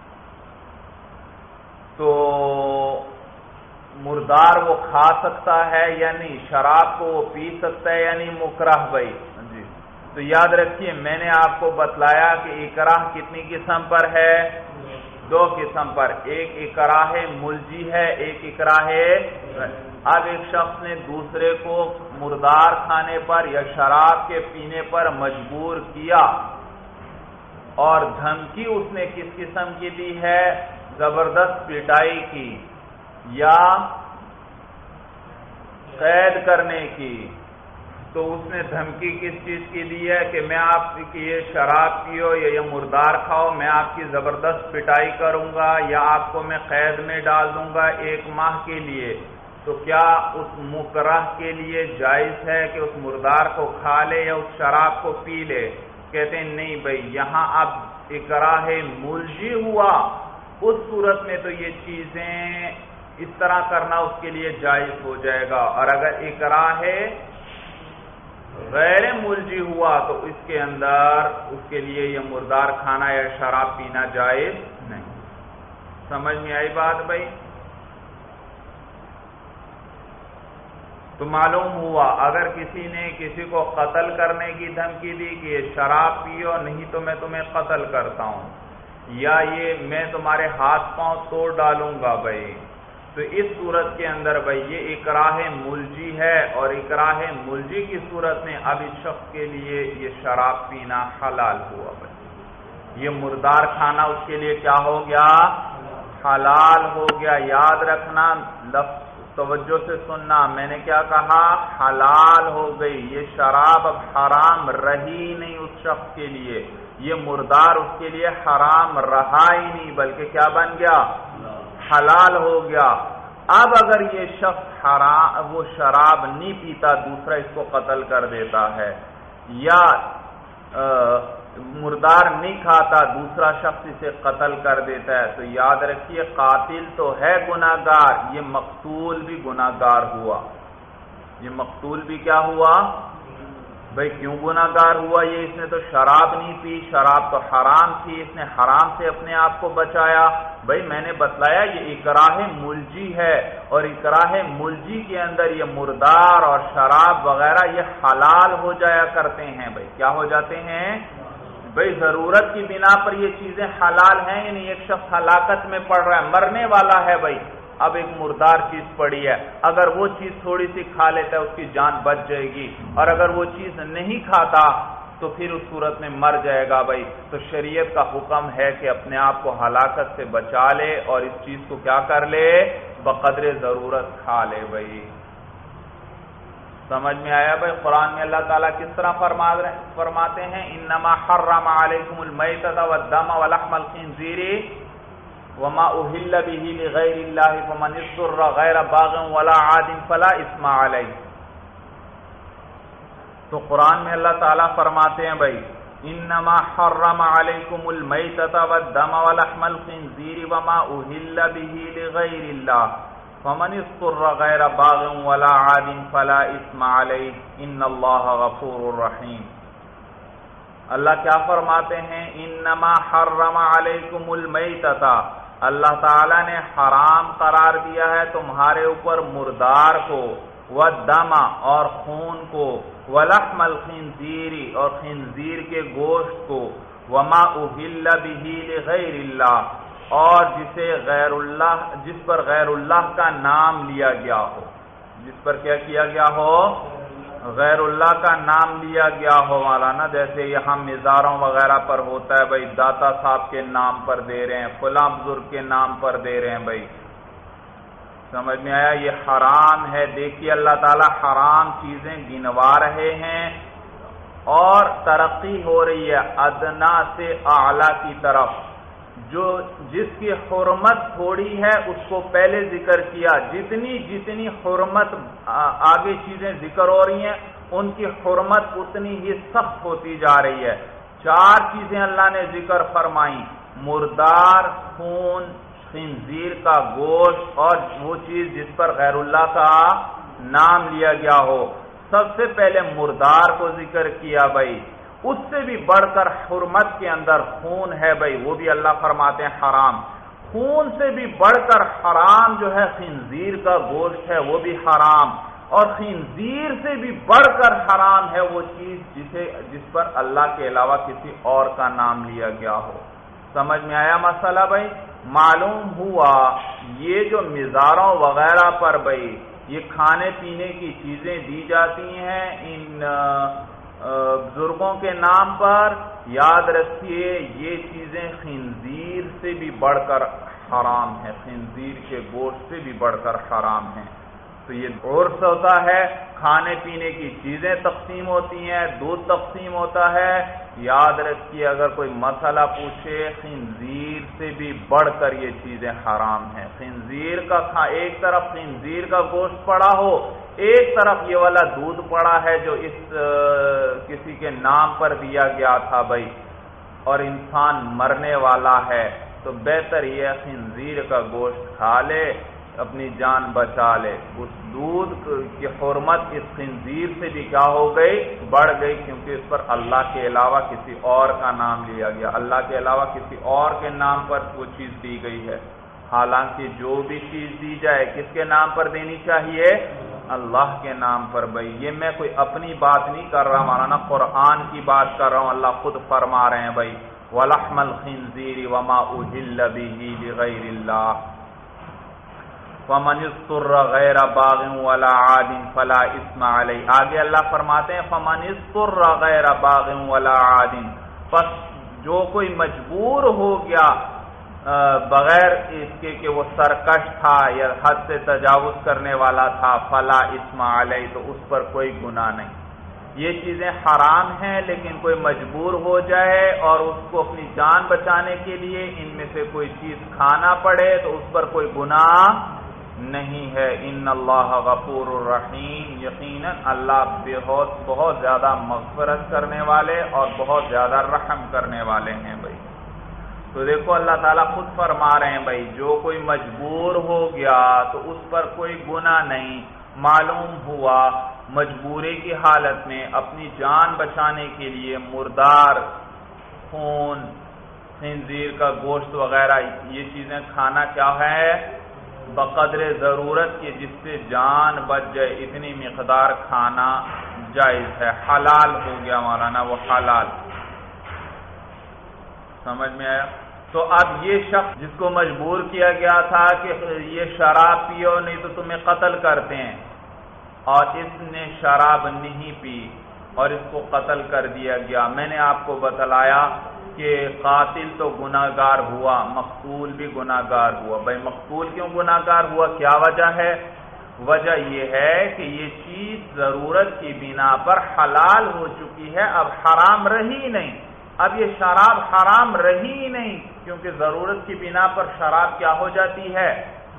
تو مردار وہ کھا سکتا ہے یا نہیں، شراب کو وہ پی سکتا ہے یا نہیں مکرہ بھائی. جی تو یاد رکھیے میں نے آپ کو بتلایا کہ اکراہ کتنی قسم پر ہے، 2 قسم پر. ایک اکراہ ملجی ہے، ایک اکراہ. اب ایک شخص نے دوسرے کو مردار کھانے پر یا شراب کے پینے پر مجبور کیا، اور دھمکی اس نے کس قسم کی دی ہے، زبردست پٹائی کی یا قید کرنے کی. تو اس نے دھمکی کس چیز کی دی ہے کہ میں آپ کی یہ شراب پیو یا یہ مردار کھاؤ، میں آپ کی زبردست پٹائی کروں گا یا آپ کو میں قید میں ڈال دوں گا 1 ماہ کے لیے. تو کیا اس مکرہ کے لیے جائز ہے کہ اس مردار کو کھا لے یا اس شراب کو پی لے؟ کہتے ہیں نہیں بھائی، یہاں اب اکراہ ملجی ہوا، اس صورت میں تو یہ چیزیں اس طرح کرنا اس کے لیے جائز ہو جائے گا. اور اگر اکراہ غیر ملجی ہوا تو اس کے اندر اس کے لیے یہ مردار کھانا یا شراب پینا جائز نہیں. سمجھ میں آئی بات بھائی؟ تو معلوم ہوا اگر کسی نے کسی کو قتل کرنے کی دھمکی دی کہ یہ شراب پیو نہیں تو میں تمہیں قتل کرتا ہوں، یا یہ میں تمہارے ہاتھ پاؤں توڑ ڈالوں گا بھائی، تو اس صورت کے اندر بھائی یہ اکراہ ملجی ہے، اور اکراہ ملجی کی صورت میں اب اس شخص کے لیے یہ شراب پینا حلال ہوا بھائی. یہ مردار کھانا اس کے لیے کیا ہو گیا؟ حلال ہو گیا۔ یاد رکھنا، لفظ توجہ سے سننا، میں نے کیا کہا؟ حلال ہو گئی۔ یہ شراب اب حرام رہی نہیں اس شخص کے لیے، یہ مردار اس کے لیے حرام رہا ہی نہیں، بلکہ کیا بن گیا؟ حلال ہو گیا۔ اب اگر یہ شخص وہ شراب نہیں پیتا، دوسرا اس کو قتل کر دیتا ہے، یا مردار نہیں کھاتا، دوسرا شخص اسے قتل کر دیتا ہے، تو یاد رکھیے قاتل تو ہے گناہگار، یہ مقتول بھی گناہگار ہوا۔ یہ مقتول بھی کیا ہوا؟ بھئی کیوں گناہگار ہوا؟ یہ اس نے تو شراب نہیں پی، شراب تو حرام تھی، اس نے حرام سے اپنے آپ کو بچایا۔ بھئی میں نے بتلایا یہ اکراہ ملجی ہے، اور اکراہ ملجی کے اندر یہ مردار اور شراب وغیرہ یہ حلال ہو جایا کرتے ہیں۔ بھئی کیا ہو جاتے ہیں؟ بھئی ضرورت کی بنا پر یہ چیزیں حلال ہیں، یعنی ایک شخص ہلاکت میں پڑ رہا ہے، مرنے والا ہے، بھئی اب ایک مردار چیز پڑی ہے، اگر وہ چیز تھوڑی سی کھا لیتا ہے اس کی جان بچ جائے گی، اور اگر وہ چیز نہیں کھاتا تو پھر اس صورت میں مر جائے گا۔ بھائی تو شریعت کا حکم ہے کہ اپنے آپ کو ہلاکت سے بچا لے اور اس چیز کو کیا کر لے؟ بقدر ضرورت کھا لے۔ بھائی سمجھ میں آیا؟ بھائی قرآن میں اللہ تعالیٰ کس طرح فرماتے ہیں؟ انما حرم علیکم المیتۃ والدم ولحم الخنزیر وما اہل به لغیر اللہ فمن اضطر غیر باغ ولا عاد فلا اثم علیہ۔ تو قرآن میں اللہ تعالیٰ فرماتے ہیں بھائی انما حرم علیکم المیتۃ والدم ولحم الخنزیر وما اہل به لغیر اللہ فمن اضطر غیر باغ ولا عاد فلا اثم علیہ ان اللہ غفور رحیم۔ اللہ کیا فرماتے ہیں؟ انما حرم علیکم المیتۃ، اللہ تعالیٰ نے حرام قرار دیا ہے تمہارے اوپر مردار کو، والدم اور خون کو، ولحم الخنزیر اور خنزیر کے گوشت کو، وما اہل به لغیر اللہ اور جس پر غیر اللہ کا نام لیا گیا ہو، جس پر کیا کیا گیا ہو؟ غیر اللہ کا نام لیا گیا ہو مولانا، جیسے یہاں مزاروں وغیرہ پر ہوتا ہے بھائی داتا صاحب کے نام پر دے رہے ہیں، فلاں بزرگ کے نام پر دے رہے ہیں۔ بھائی سمجھ میں آیا؟ یہ حرام ہے۔ دیکھیے اللہ تعالیٰ حرام چیزیں گنوا رہے ہیں اور ترقی ہو رہی ہے ادنا سے اعلیٰ کی طرف۔ جس کی حرمت تھوڑی ہے اس کو پہلے ذکر کیا، جتنی حرمت آگے چیزیں ذکر ہو رہی ہیں ان کی حرمت اتنی ہی سخت ہوتی جا رہی ہے۔ 4 چیزیں اللہ نے ذکر فرمائی: مردار، خون، خنزیر کا گوشت اور وہ چیز جس پر غیر اللہ کا نام لیا گیا ہو۔ سب سے پہلے مردار کو ذکر کیا بھائی، اس سے بھی بڑھ کر حرمت کے اندر خون ہے بھائی، وہ بھی اللہ فرماتے ہیں حرام۔ خون سے بھی بڑھ کر حرام جو ہے خنزیر کا گوشت ہے، وہ بھی حرام، اور خنزیر سے بھی بڑھ کر حرام ہے وہ چیز جس پر اللہ کے علاوہ کسی اور کا نام لیا گیا ہو۔ سمجھ میں آیا مسئلہ بھائی؟ معلوم ہوا یہ جو مزاروں وغیرہ پر بھائی یہ کھانے پینے کی چیزیں دی جاتی ہیں ان بزرگوں کے نام پر، یاد رکھیے یہ چیزیں خنزیر سے بھی بڑھ کر حرام ہیں، خنزیر کے گوشت سے بھی بڑھ کر حرام ہیں۔ تو یہ عرس ہوتا ہے، کھانے پینے کی چیزیں تقسیم ہوتی ہیں، دودھ تقسیم ہوتا ہے۔ یاد رکھیے اگر کوئی مسئلہ پوچھے خنزیر سے بھی بڑھ کر یہ چیزیں حرام ہیں۔ خنزیر کا ایک طرف خنزیر کا گوشت پڑا ہو، ایک طرف یہ والا دودھ پڑا ہے جو کسی کے نام پر دیا گیا تھا بھائی، اور انسان مرنے والا ہے، تو بہتر یہ خنزیر کا گوشت کھا لے، اپنی جان بچا لے۔ اس دودھ کی حرمت اس خنزیر سے بھی کیا ہو گئی؟ بڑھ گئی، کیونکہ اس پر اللہ کے علاوہ کسی اور کا نام لیا گیا، اللہ کے علاوہ کسی اور کے نام پر وہ چیز دی گئی ہے۔ حالانکہ جو بھی چیز دی جائے کس کے نام پر دینی چاہیے؟ اللہ کے نام پر بھائی۔ یہ میں کوئی اپنی بات نہیں کر رہا مولانا، قرآن کی بات کر رہا ہوں، اللہ خود فرما رہے ہیں بھائی وَلَحْمَ الْخِنْزِيرِ وَمَا أُهِلَّ بِهِ لِغَيْرِ اللَّهِ فَمَنِ اضْطُرَّ غَيْرَ بَاغٍ وَلَا عَادٍ فَلَا إِثْمَ عَلَيْهِ۔ آگے اللہ فرماتے ہیں فَمَنِ اضْطُرَّ غَيْرَ بَاغٍ وَلَا عَادٍ، پس جو کوئی مجبور ہو گیا بغیر اس کے کہ وہ سرکش تھا یا حد سے تجاوز کرنے والا تھا، فلا اسم علیہ، تو اس پر کوئی گناہ نہیں۔ یہ چیزیں حرام ہیں، لیکن کوئی مجبور ہو جائے اور اس کو اپنی جان بچانے کے لیے ان میں سے کوئی چیز کھانا پڑے تو اس پر کوئی گناہ نہیں ہے۔ ان اللہ غفور الرحیم، یقیناً اللہ بہت زیادہ مغفرت کرنے والے اور بہت زیادہ رحم کرنے والے ہیں بھائی۔ تو دیکھو اللہ تعالیٰ خود فرما رہے ہیں بھائی، جو کوئی مجبور ہو گیا تو اس پر کوئی گناہ نہیں۔ معلوم ہوا مجبوری کی حالت میں اپنی جان بچانے کے لیے مردار، خون، خنزیر کا گوشت وغیرہ یہ چیزیں کھانا کیا ہے؟ بقدر ضرورت کی، جس سے جان بچ جائے اتنی مقدار کھانا جائز ہے، حلال ہو گیا مولانا، وہ حلال۔ سمجھ میں آیا؟ تو اب یہ شخص جس کو مجبور کیا گیا تھا کہ یہ شراب پیو نہیں تو تمہیں قتل کرتے ہیں، اور اس نے شراب نہیں پی اور اس کو قتل کر دیا گیا، میں نے آپ کو بتلایا کہ قاتل تو گناہگار ہوا، مقتول بھی گناہگار ہوا۔ بھائی مقتول کیوں گناہگار ہوا؟ کیا وجہ ہے؟ وجہ یہ ہے کہ یہ چیز ضرورت کی بنا پر حلال ہو چکی ہے، اب حرام رہی نہیں، اب یہ شراب حرام رہی نہیں، کیونکہ ضرورت کی بنا پر شراب کیا ہو جاتی ہے؟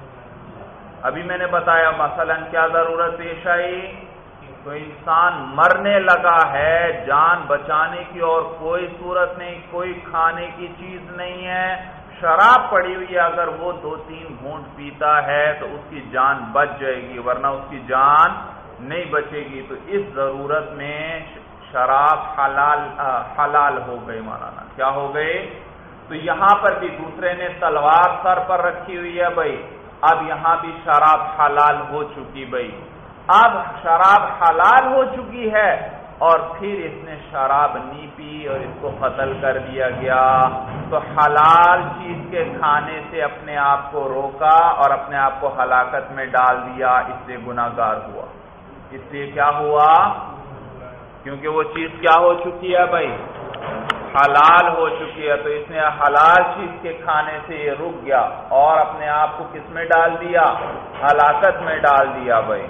ابھی میں نے بتایا مثلا کیا ضرورت پیش آئی؟ تو انسان مرنے لگا ہے، جان بچانے کی اور کوئی صورت نہیں، کوئی کھانے کی چیز نہیں ہے، شراب پڑی ہوئی ہے، اگر وہ 2-3 گھونٹ پیتا ہے تو اس کی جان بچ جائے گی، ورنہ اس کی جان نہیں بچے گی۔ تو اس ضرورت میں شراب حلال ہو گئی مولانا، کیا ہو گئی؟ تو یہاں پر بھی دوسرے نے تلوار سر پر رکھی ہوئی ہے بھائی، اب یہاں بھی شراب حلال ہو چکی بھائی۔ اب شراب حلال ہو چکی ہے اور پھر اس نے شراب نہیں پی اور اس کو قتل کر دیا گیا، تو حلال چیز کے کھانے سے اپنے آپ کو روکا اور اپنے آپ کو ہلاکت میں ڈال دیا، اس لیے گناہگار ہوا۔ اس لیے کیا ہوا؟ کیونکہ وہ چیز کیا ہو چکی ہے بھائی؟ حلال ہو چکی ہے، تو اس نے حلال چیز کے کھانے سے یہ رک گیا اور اپنے آپ کو کس میں ڈال دیا؟ ہلاکت میں ڈال دیا بھائی۔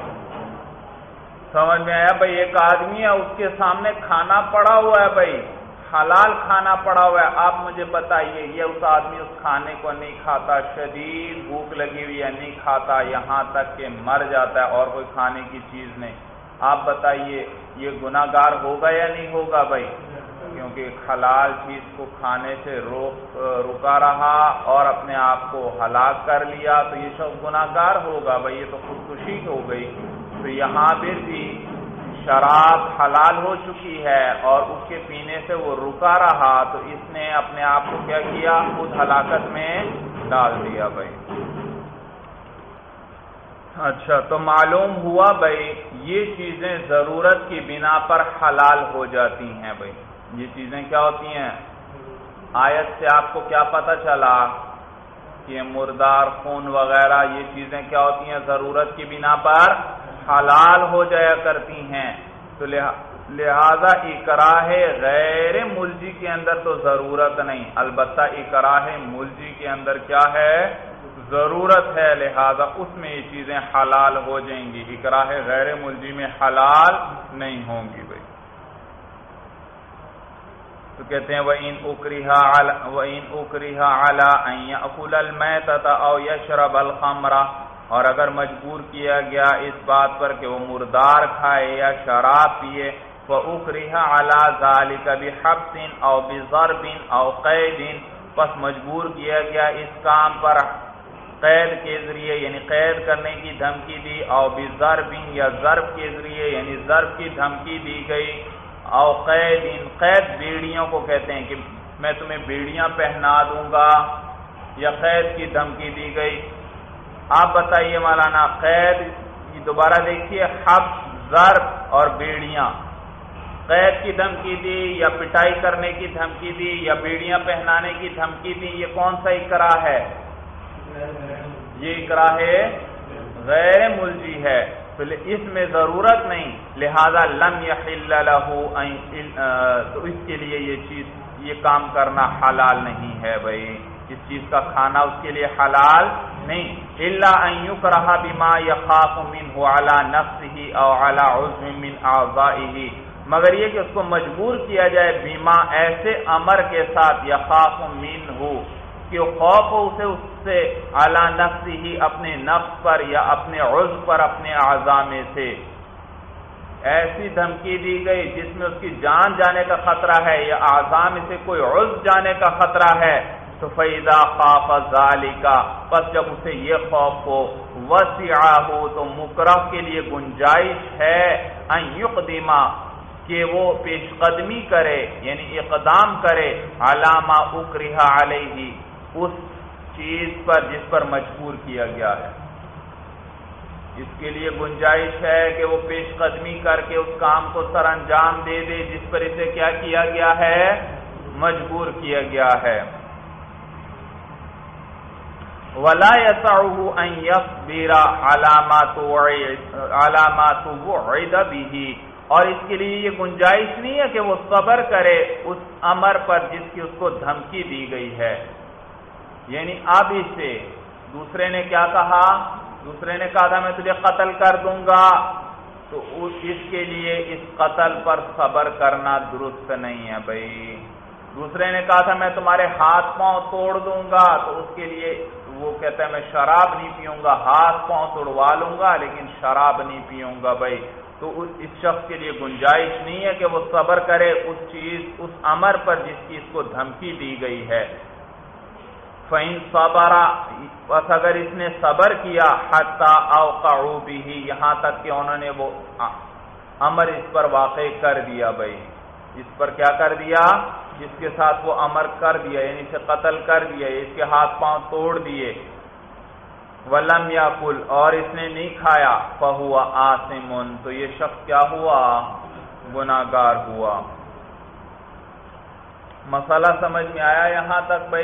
سمجھ میں آیا بھائی؟ ایک آدمی ہے، اس کے سامنے کھانا پڑا ہوا ہے بھائی، حلال کھانا پڑا ہوا ہے، آپ مجھے بتائیے یہ اس آدمی اس کھانے کو نہیں کھاتا، شدید بھوک لگی ہوئی ہے نہیں کھاتا، یہاں تک کہ مر جاتا ہے اور کوئی کھانے کی چیز نہیں، آپ بتائیے یہ گناہگار ہوگا یا نہیں ہوگا بھائی؟ کیونکہ حلال چیز کو کھانے سے رکا رہا اور اپنے آپ کو ہلاک کر لیا، تو یہ شخص گناہگار ہوگا بھائی، یہ تو خودکشی ہو گئی۔ تو یہاں پھر بھی شراب حلال ہو چکی ہے اور اس کے پینے سے وہ رکا رہا، تو اس نے اپنے آپ کو کیا کیا؟ خود ہلاکت میں ڈال دیا بھائی۔ اچھا، تو معلوم ہوا بھائی یہ چیزیں ضرورت کی بنا پر حلال ہو جاتی ہیں بھائی۔ یہ چیزیں کیا ہوتی ہیں؟ آیت سے آپ کو کیا پتہ چلا کہ مردار، خون وغیرہ یہ چیزیں کیا ہوتی ہیں؟ ضرورت کی بنا پر حلال ہو جایا کرتی ہیں، تو لہذا اکراہ غیر ملجی کے اندر تو ضرورت نہیں، البتہ اکراہ ملجی کے اندر کیا ہے؟ ضرورت ہے، لہذا اس میں یہ چیزیں حلال ہو جائیں گی، اکراہ غیر ملجی میں حلال نہیں ہوں گی بھائی۔ تو کہتے ہیں وَإِنْ أُكْرِهَ عَلَىٰ أَنْ يَأْكُلَ الْمَيْتَةَ أَوْ يَشْرَبَ الْخَمْرَ، اور اگر مجبور کیا گیا اس بات پر کہ وہ مردار کھائے یا شراب پیے، فَأُكْرِهَ عَلَىٰ ذَلِكَ بِحَبْسٍ أَوْ بِضَرْبٍ أَوْ قَيْدٍ، پس مجبور کیا گیا اس کام پر قید کے ذریعے یعنی قید کرنے کی دھمکی دی، او بضرب یا ضرب کے ذریعے یعنی ضرب کی دھمکی دی گئی، او قید، قید بیڑیوں کو کہتے ہیں کہ میں تمہیں بیڑیاں پہنا دوں گا، یا قید کی دھمکی دی گئی۔ آپ بتائیے مولانا، قید دوبارہ دیکھیے، حبس، ضرب اور بیڑیاں، قید کی دھمکی دی یا پٹائی کرنے کی دھمکی دی یا بیڑیاں پہنانے کی دھمکی دی، یہ کون سا اکراہ ہے؟ یہ اکراہ غیر ملجی ہے، تو اس میں ضرورت نہیں، لہذا لم یحل لہ، تو اس کے لیے یہ چیز یہ کام کرنا حلال نہیں ہے بھائی، اس چیز کا کھانا اس کے لیے حلال نہیں، الا ان یکرہ بما یخاف منہ علی نفسہ او علی عضو من اعضائہ، مگر یہ کہ اس کو مجبور کیا جائے بیما ایسے امر کے ساتھ یخاف منہ کہ خوف ہو اسے اس سے علی نفسہ اپنے نفس پر یا اپنے عضو پر اپنے اعضاء میں سے، ایسی دھمکی دی گئی جس میں اس کی جان جانے کا خطرہ ہے یا اعضاء میں سے کوئی عضو جانے کا خطرہ ہے، تو فَإِذَا خَافَ ذَلِكَ، پس جب اسے یہ خوف ہو، وَسِعَهُ، تو مکرہ کے لیے گنجائش ہے ان یقدم، کہ وہ پیش قدمی کرے یعنی اقدام کرے، علی ما اکرہ علیہ، اس چیز پر جس پر مجبور کیا گیا ہے، اس کے لیے گنجائش ہے کہ وہ پیش قدمی کر کے اس کام کو سر انجام دے دے جس پر اسے کیا کیا گیا ہے، مجبور کیا گیا ہے۔ وَلَا يَسَعُهُ أَن يَصْبِرَ عَلَى مَا تُوعِدَ بِهِ، اور اس کے لیے یہ گنجائش نہیں ہے کہ وہ صبر کرے اس امر پر جس کی اس کو دھمکی دی گئی ہے، یعنی اب اسے دوسرے نے کیا کہا، دوسرے نے کہا تھا میں تجھے قتل کر دوں گا، تو اس کے لیے اس قتل پر صبر کرنا درست نہیں ہے بھائی۔ دوسرے نے کہا تھا میں تمہارے ہاتھ پاؤں توڑ دوں گا، تو اس کے لیے وہ کہتا ہے میں شراب نہیں پیوں گا، ہاتھ پاؤں توڑوا لوں گا لیکن شراب نہیں پیوں گا بھائی، تو اس شخص کے لیے گنجائش نہیں ہے کہ وہ صبر کرے اس چیز اس امر پر جس کی اس کو دھمکی دی گئی ہے۔ فَإِن صَبَرَ، بس اگر اس نے صبر کیا، حَتَّى أَوْقَعُوا بِهِ، یہاں تک کہ انہوں نے وہ امر اس پر واقع کر دیا بھائی، اس پر کیا کر دیا، جس کے ساتھ وہ امر کر دیا یعنی اسے قتل کر دیا، اس کے ہاتھ پاؤں توڑ دیے، وَلَمْ يَأْكُلْ، اور اس نے نہیں کھایا، فَهُوَ آثِمٌ، تو یہ شخص کیا ہوا، گناہگار ہوا۔ مسئلہ سمجھ میں آیا یہاں تک بھائی؟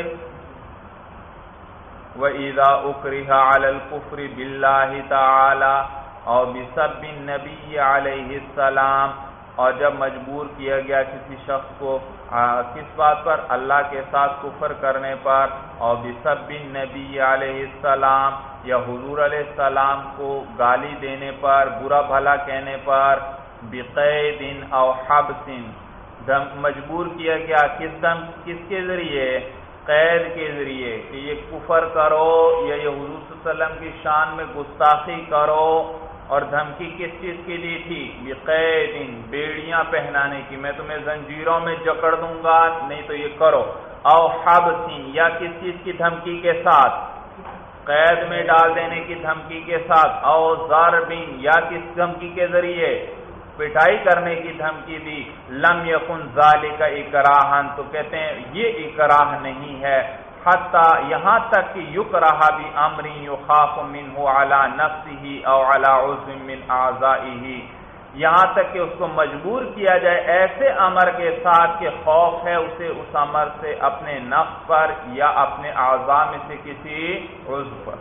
وَإِذَا أُكْرِهَ عَلَى الْكُفْرِ بِاللَّهِ تَعَالَى اور بِسَبِّ النَّبِيِّ عَلَيْهِ السَّلَامِ، اور جب مجبور کیا گیا کسی شخص کو کس بات پر، اللہ کے ساتھ کفر کرنے پر، اور بِسَبِّ النَّبِيِّ عَلَيْهِ السَّلَامِ، یا حضور علیہ السلام کو گالی دینے پر، برا بھلا کہنے پر، بِقَيْدٍ أَوْ حَبْسٍ، مجبور کیا گیا کس کے ذریعے، قید کے ذریعے، کہ یہ کفر کرو یا یہ حضور صلی اللہ علیہ وسلم کی شان میں گستاخی کرو، اور دھمکی کس چیز کی دی تھی، بقید، بیڑیاں پہنانے کی، میں تمہیں زنجیروں میں جکڑ دوں گا نہیں تو یہ کرو، او حبس، یا کس چیز کی دھمکی کے ساتھ، قید میں ڈال دینے کی دھمکی کے ساتھ، او ضرب، یا کس دھمکی کے ذریعے، پٹائی کرنے کی دھمکی دی، لم یکن ذالک اکراہن، تو کہتے ہیں یہ اکراہ نہیں ہے، حتی یہاں تک کہ یکرہ بامر یخاف منہ علی نفسہ او علی عضو من اعضائہ، یہاں تک کہ اس کو مجبور کیا جائے ایسے امر کے ساتھ کہ خوف ہے اسے اس امر سے اپنے نفس پر یا اپنے اعضاء میں سے کسی عضو پر۔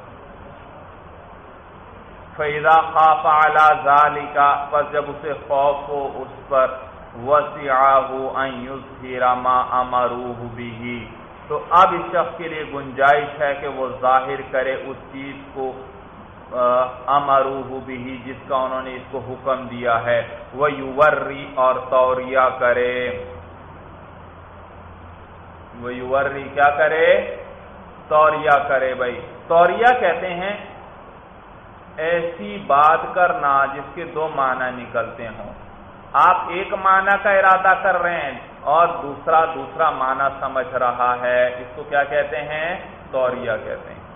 فَإِذَا خَافَ عَلَى ذَلِكَ، پس جب اسے خوف ہو اس پر، وَسِعَهُ أَن يُظْهِرَ مَا أَمَرُوهُ بِهِ، تو اب اس شخص کے لیے گنجائش ہے کہ وہ ظاہر کرے اس چیز کو امروہ بھی جس کا انہوں نے اس کو حکم دیا ہے، وَيُوَرِّ، اور توریہ کرے، وَيُوَرِّ کیا کرے، توریہ کرے بھائی۔ توریہ کہتے ہیں ایسی بات کرنا جس کے دو معنی نکلتے ہوں، آپ ایک معنی کا ارادہ کر رہے ہیں اور دوسرا معنی سمجھ رہا ہے، اس کو کیا کہتے ہیں، توریہ کہتے ہیں۔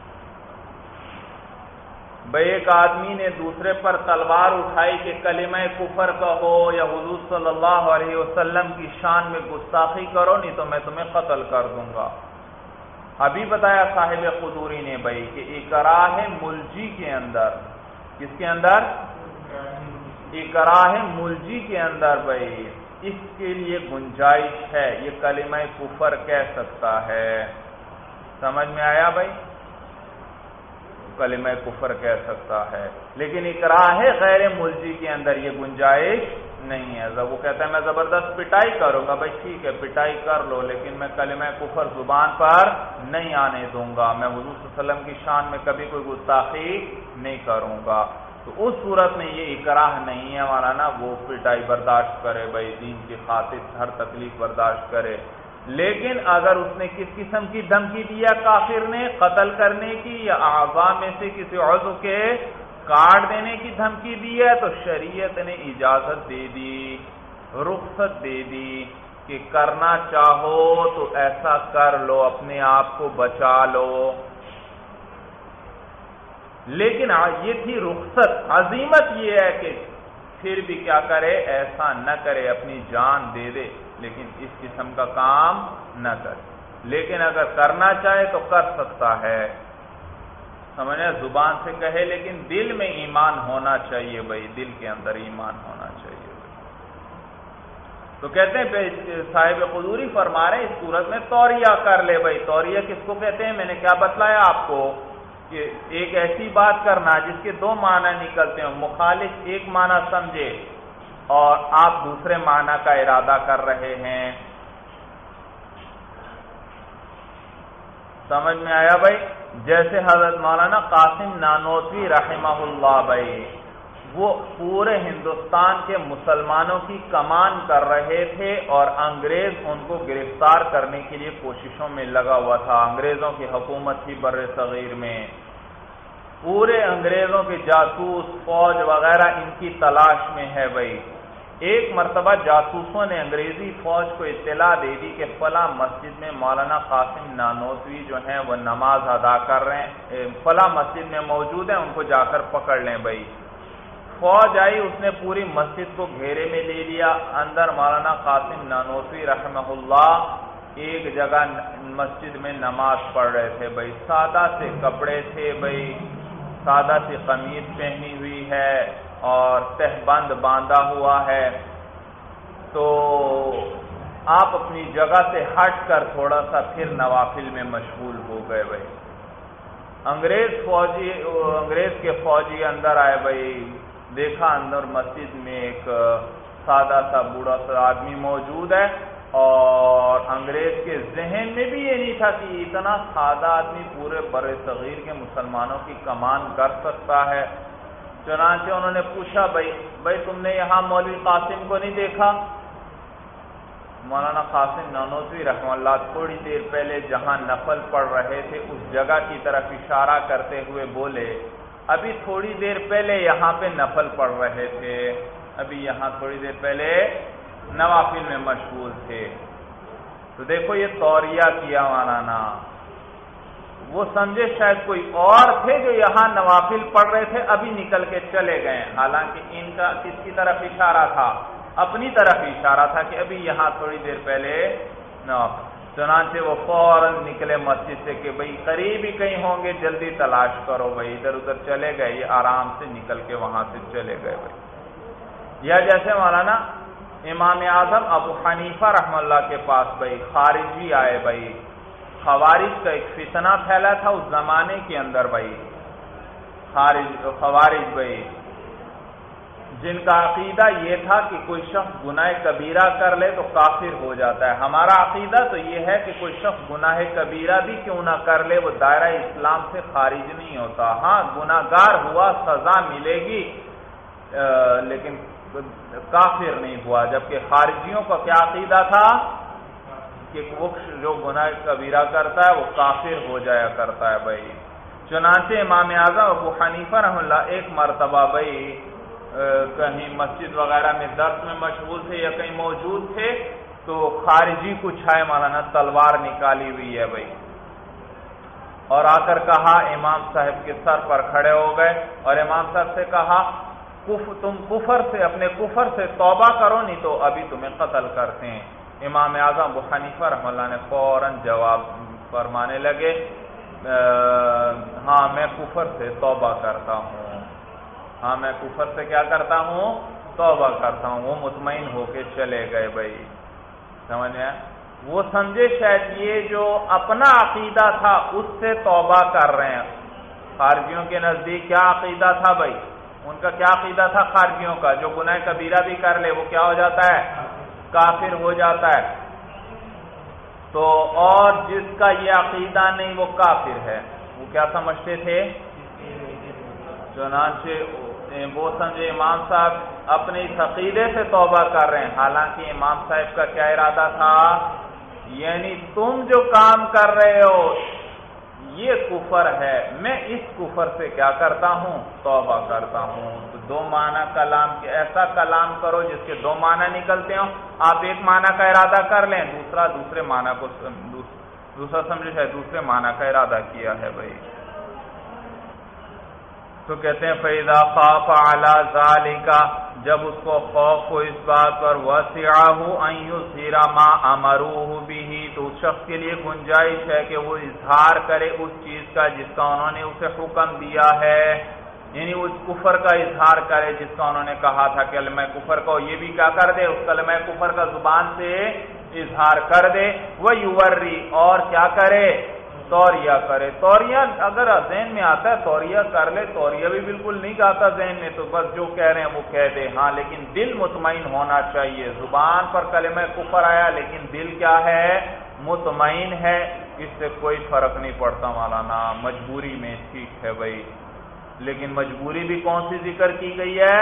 بھئی ایک آدمی نے دوسرے پر تلوار اٹھائی کہ کلمہ کفر کہو یا حضور صلی اللہ علیہ وسلم کی شان میں گستاخی کرو نہیں تو میں تمہیں قتل کر دوں گا۔ ابھی بتایا صاحب قدوری نے بھائی کہ اکراہ ملجی کے اندر، کس کے اندر، اکراہ ملجی کے اندر بھائی اس کے لیے گنجائش ہے، یہ کلمہ کفر کہہ سکتا ہے، سمجھ میں آیا بھائی، کلمہ کفر کہہ سکتا ہے، لیکن اکراہ غیر ملجی کے اندر یہ گنجائش نہیں ہے. وہ کہتا ہے میں زبردست پٹائی کروں گا. بھائی ٹھیک ہے پٹائی کر لو لیکن میں کلمہ کفر زبان پر نہیں آنے دوں گا. میں حضور صلی اللہ علیہ وسلم کی شان میں کبھی کوئی گستاخی نہیں کروں گا. تو اس صورت میں یہ اکراہ نہیں ہے مولانا. وہ پٹائی برداشت کرے بھائی دین کی خاطر ہر تکلیف برداشت کرے. لیکن اگر اس نے کس قسم کی دھمکی دیا کافر نے قتل کرنے کی یا اعضاء میں سے کسی عضو کے کاٹ دینے کی دھمکی دی ہے تو شریعت نے اجازت دے دی, رخصت دے دی کہ کرنا چاہو تو ایسا کر لو, اپنے آپ کو بچا لو. لیکن یہ تھی رخصت. عزیمت یہ ہے کہ پھر بھی کیا کرے, ایسا نہ کرے, اپنی جان دے دے لیکن اس قسم کا کام نہ کرے. لیکن اگر کرنا چاہے تو کر سکتا ہے, سمجھے, زبان سے کہے لیکن دل میں ایمان ہونا چاہیے بھائی, دل کے اندر ایمان ہونا چاہیے. تو کہتے ہیں صاحب قدوری فرما رہے ہیں اس صورت میں توریہ کر لے بھائی. توریہ کس کو کہتے ہیں؟ میں نے کیا بتلایا آپ کو کہ ایک ایسی بات کرنا جس کے دو معنی نکلتے ہیں, مخالف ایک معنی سمجھے اور آپ دوسرے معنی کا ارادہ کر رہے ہیں. سمجھ میں آیا بھائی؟ جیسے حضرت مولانا قاسم نانوتوی رحمہ اللہ بھائی, وہ پورے ہندوستان کے مسلمانوں کی کمان کر رہے تھے اور انگریز ان کو گرفتار کرنے کے لیے کوششوں میں لگا ہوا تھا. انگریزوں کی حکومت تھی بر صغیر میں, پورے انگریزوں کے جاسوس فوج وغیرہ ان کی تلاش میں ہے بھائی. ایک مرتبہ جاسوسوں نے انگریزی فوج کو اطلاع دے دی کہ فلاں مسجد میں مولانا قاسم نانوتوی جو ہیں وہ نماز ادا کر رہے ہیں, فلاں مسجد میں موجود ہیں, ان کو جا کر پکڑ لیں بھائی. فوج آئی, اس نے پوری مسجد کو گھیرے میں لے لیا. اندر مولانا قاسم نانوتوی رحمہ اللہ ایک جگہ مسجد میں نماز پڑھ رہے تھے بھائی. سادہ سے کپڑے تھے بھائی, سادہ سی قمیض پہنی ہوئی ہے اور تہبند باندھا ہوا ہے. تو آپ اپنی جگہ سے ہٹ کر تھوڑا سا پھر نوافل میں مشغول ہو گئے بھائی. انگریز کے فوجی اندر آئے بھائی, دیکھا اندر مسجد میں ایک سادہ سا بوڑھا سا آدمی موجود ہے اور انگریز کے ذہن میں بھی یہ نہیں تھا کہ اتنا سادہ آدمی پورے بر صغیر کے مسلمانوں کی کمان کر سکتا ہے. چنانچہ انہوں نے پوچھا بھائی تم نے یہاں مولوی قاسم کو نہیں دیکھا؟ مولانا قاسم نانوتوی رحمہ اللہ تھوڑی دیر پہلے جہاں نفل پڑھ رہے تھے اس جگہ کی طرف اشارہ کرتے ہوئے بولے ابھی تھوڑی دیر پہلے یہاں پہ نفل پڑھ رہے تھے, ابھی یہاں تھوڑی دیر پہلے نوافل میں مشغول تھے. تو دیکھو یہ توریہ کیا مولانا. وہ سمجھے شاید کوئی اور تھے جو یہاں نوافل پڑھ رہے تھے, ابھی نکل کے چلے گئے, حالانکہ ان کا کس کی طرف اشارہ تھا؟ اپنی طرف اشارہ تھا کہ ابھی یہاں تھوڑی دیر پہلے نوافل. چنانچہ وہ فوراً نکلے مسجد سے کہ بھئی قریب ہی کہیں ہوں گے, جلدی تلاش کرو بھئی. ادھر ادھر چلے گئے, یہ آرام سے نکل کے وہاں سے چلے گئے بھئی. یا جیسے مولانا امام اعظم ابو حنیفہ رحمہ اللہ کے پاس بھئی خارجی آئے بھئی. خوارج کا ایک فتنہ پھیلا تھا اس زمانے کے اندر بھئی. خوارج بھئی جن کا عقیدہ یہ تھا کہ کوئی شخص گناہ کبیرہ کر لے تو کافر ہو جاتا ہے. ہمارا عقیدہ تو یہ ہے کہ کوئی شخص گناہ کبیرہ بھی کیوں نہ کر لے وہ دائرہ اسلام سے خارج نہیں ہوتا. ہاں گناہگار ہوا, سزا ملے گی, لیکن کافر نہیں ہوا. جبکہ خارجیوں کا کیا عقیدہ تھا کہ وہ جو گناہ کبیرہ کرتا ہے وہ کافر ہو جایا کرتا ہے بھائی. چنانچہ امام اعظم ابو حنیفہ رحمہ اللہ ایک مرتبہ بھائی کہیں مسجد وغیرہ میں درس میں مشغول تھے یا کہیں موجود تھے تو خارجی کچھ آئے, مولانا تلوار نکالی ہوئی ہے بھائی, اور آ کر کہا امام صاحب کے سر پر کھڑے ہو گئے اور امام صاحب سے کہا تم کفر سے, اپنے کفر سے توبہ کرو نہیں تو ابھی تمہیں قتل کرتے ہیں. امام اعظم ابو حنیفہ رحمہ اللہ نے فوراً جواب فرمانے لگے ہاں میں کفر سے توبہ کرتا ہوں, ہاں میں کفر سے کیا کرتا ہوں, توبہ کرتا ہوں. وہ مطمئن ہو کے چلے گئے بھائی. سمجھ میں وہ سمجھے شاید یہ جو اپنا عقیدہ تھا اس سے توبہ کر رہے ہیں. خارجیوں کے نزدیک کیا عقیدہ تھا بھائی ان کا کیا عقیدہ تھا خارجیوں کا؟ جو گناہ کبیرہ بھی کر لے وہ کیا ہو جاتا ہے؟ کافر ہو جاتا ہے. تو اور جس کا یہ عقیدہ نہیں وہ کافر ہے. وہ کیا سمجھتے تھے؟ چنانچہ وہ سمجھے امام صاحب اپنے اس عقیدے سے توبہ کر رہے ہیں، حالانکہ امام صاحب کا کیا ارادہ تھا؟ یعنی تم جو کام کر رہے ہو یہ کفر ہے، میں اس کفر سے کیا کرتا ہوں؟ توبہ کرتا ہوں. تو دو معنی کلام کے ایسا کلام کرو جس کے دو معنی نکلتے ہوں. آپ ایک معنی کا ارادہ کر لیں، دوسرے معنی کو دوسرا سمجھے شاید دوسرے معنی کا ارادہ کیا ہے بھائی. تو کہتے ہیں فَإِذَا خَافَ عَلَى ذَلِكَ، جب اس کو خوف ہو اس بات پر، وَسِعَهُ أَن يُظْهِرَ مَا أَمَرُوهُ بِهِ، تو اس شخص کے لیے گنجائش ہے کہ وہ اظہار کرے اس چیز کا جس کا انہوں نے اسے حکم دیا ہے. یعنی اس کفر کا اظہار کرے جس کا انہوں نے کہا تھا کلمہ کفر کو، یہ بھی کیا کر دے؟ اس کلمہ کفر کا زبان سے اظہار کر دے. وَيُوَرِّ، اور کیا کرے؟ توریہ کرے. توریہ اگر ذہن میں آتا ہے توریہ کر لے، توریہ بھی بالکل نہیں آتا ذہن میں تو بس جو کہہ رہے ہیں وہ کہہ دے. ہاں لیکن دل مطمئن ہونا چاہیے. زبان پر کلمہ کفر آیا لیکن دل کیا ہے؟ مطمئن ہے. اس سے کوئی فرق نہیں پڑتا مولانا. مجبوری میں ٹھیک ہے بھائی، لیکن مجبوری بھی کون سی ذکر کی گئی ہے؟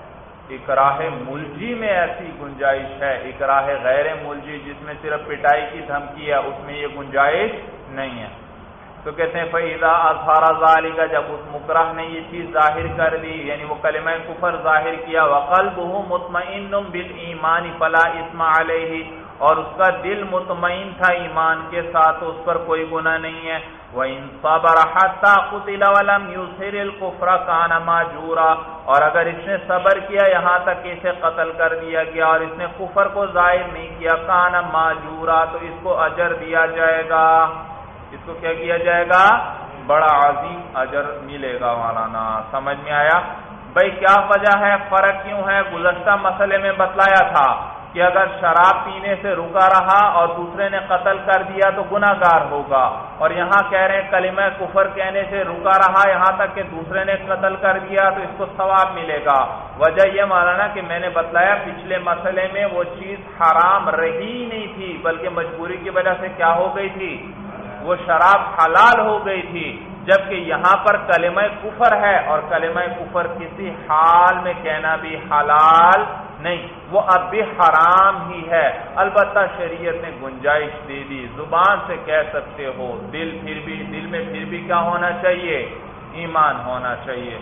اکراہ ملجی میں ایسی گنجائش ہے. اکراہ غیر ملجی جس میں صرف پٹائی کی دھمکی ہے اس میں یہ گنجائش نہیں ہے. تو کہتے ہیں فَإِذَا أَظْهَرَ ذَلِكَ، جب اس مکرہ نے یہ چیز ظاہر کر دی، یعنی وہ کلمہ کفر ظاہر کیا، وَقَلْبُهُ مُطْمَئِنٌ بِالْإِيمَانِ فَلَا إِثْمَ عَلَيْهِ، اور اس کا دل مطمئن تھا ایمان کے ساتھ، اس پر کوئی گناہ نہیں ہے. وَإِن صَبَرَ حَتَّى قُتِلَ وَلَمْ يُظْهِرِ الْكُفْرَ كَانَ مَأْجُورًا، اور اگر اس نے صبر کیا یہاں تک کہ اسے قتل کر دیا گیا اور اس نے کفر کو ظاہر نہیں کیا، كَانَ مَأْجُورًا، تو اس کو اجر دیا جائے گا. اس کو کیا کیا جائے گا؟ بڑا عظیم اجر ملے گا مولانا. سمجھ میں آیا بھائی کیا وجہ ہے؟ فرق کیوں ہے؟ گزشتہ مسئلے میں بتلایا تھا کہ اگر شراب پینے سے رکا رہا اور دوسرے نے قتل کر دیا تو گناہ گار ہوگا، اور یہاں کہہ رہے ہیں کلمہ کفر کہنے سے رکا رہا یہاں تک کہ دوسرے نے قتل کر دیا تو اس کو ثواب ملے گا. وجہ یہ مولانا کہ میں نے بتلایا پچھلے مسئلے میں وہ چیز حرام رہی نہیں تھی بلکہ مجبوری کی وجہ سے کیا ہو گئی تھی؟ وہ شراب حلال ہو گئی تھی، جبکہ یہاں پر کلمہ کفر ہے اور کلمہ کفر کسی حال میں کہنا بھی حلال نہیں، وہ اب بھی حرام ہی ہے. البتہ شریعت نے گنجائش دے دی، زبان سے کہہ سکتے ہو، دل میں پھر بھی کیا ہونا چاہیے؟ ایمان ہونا چاہیے.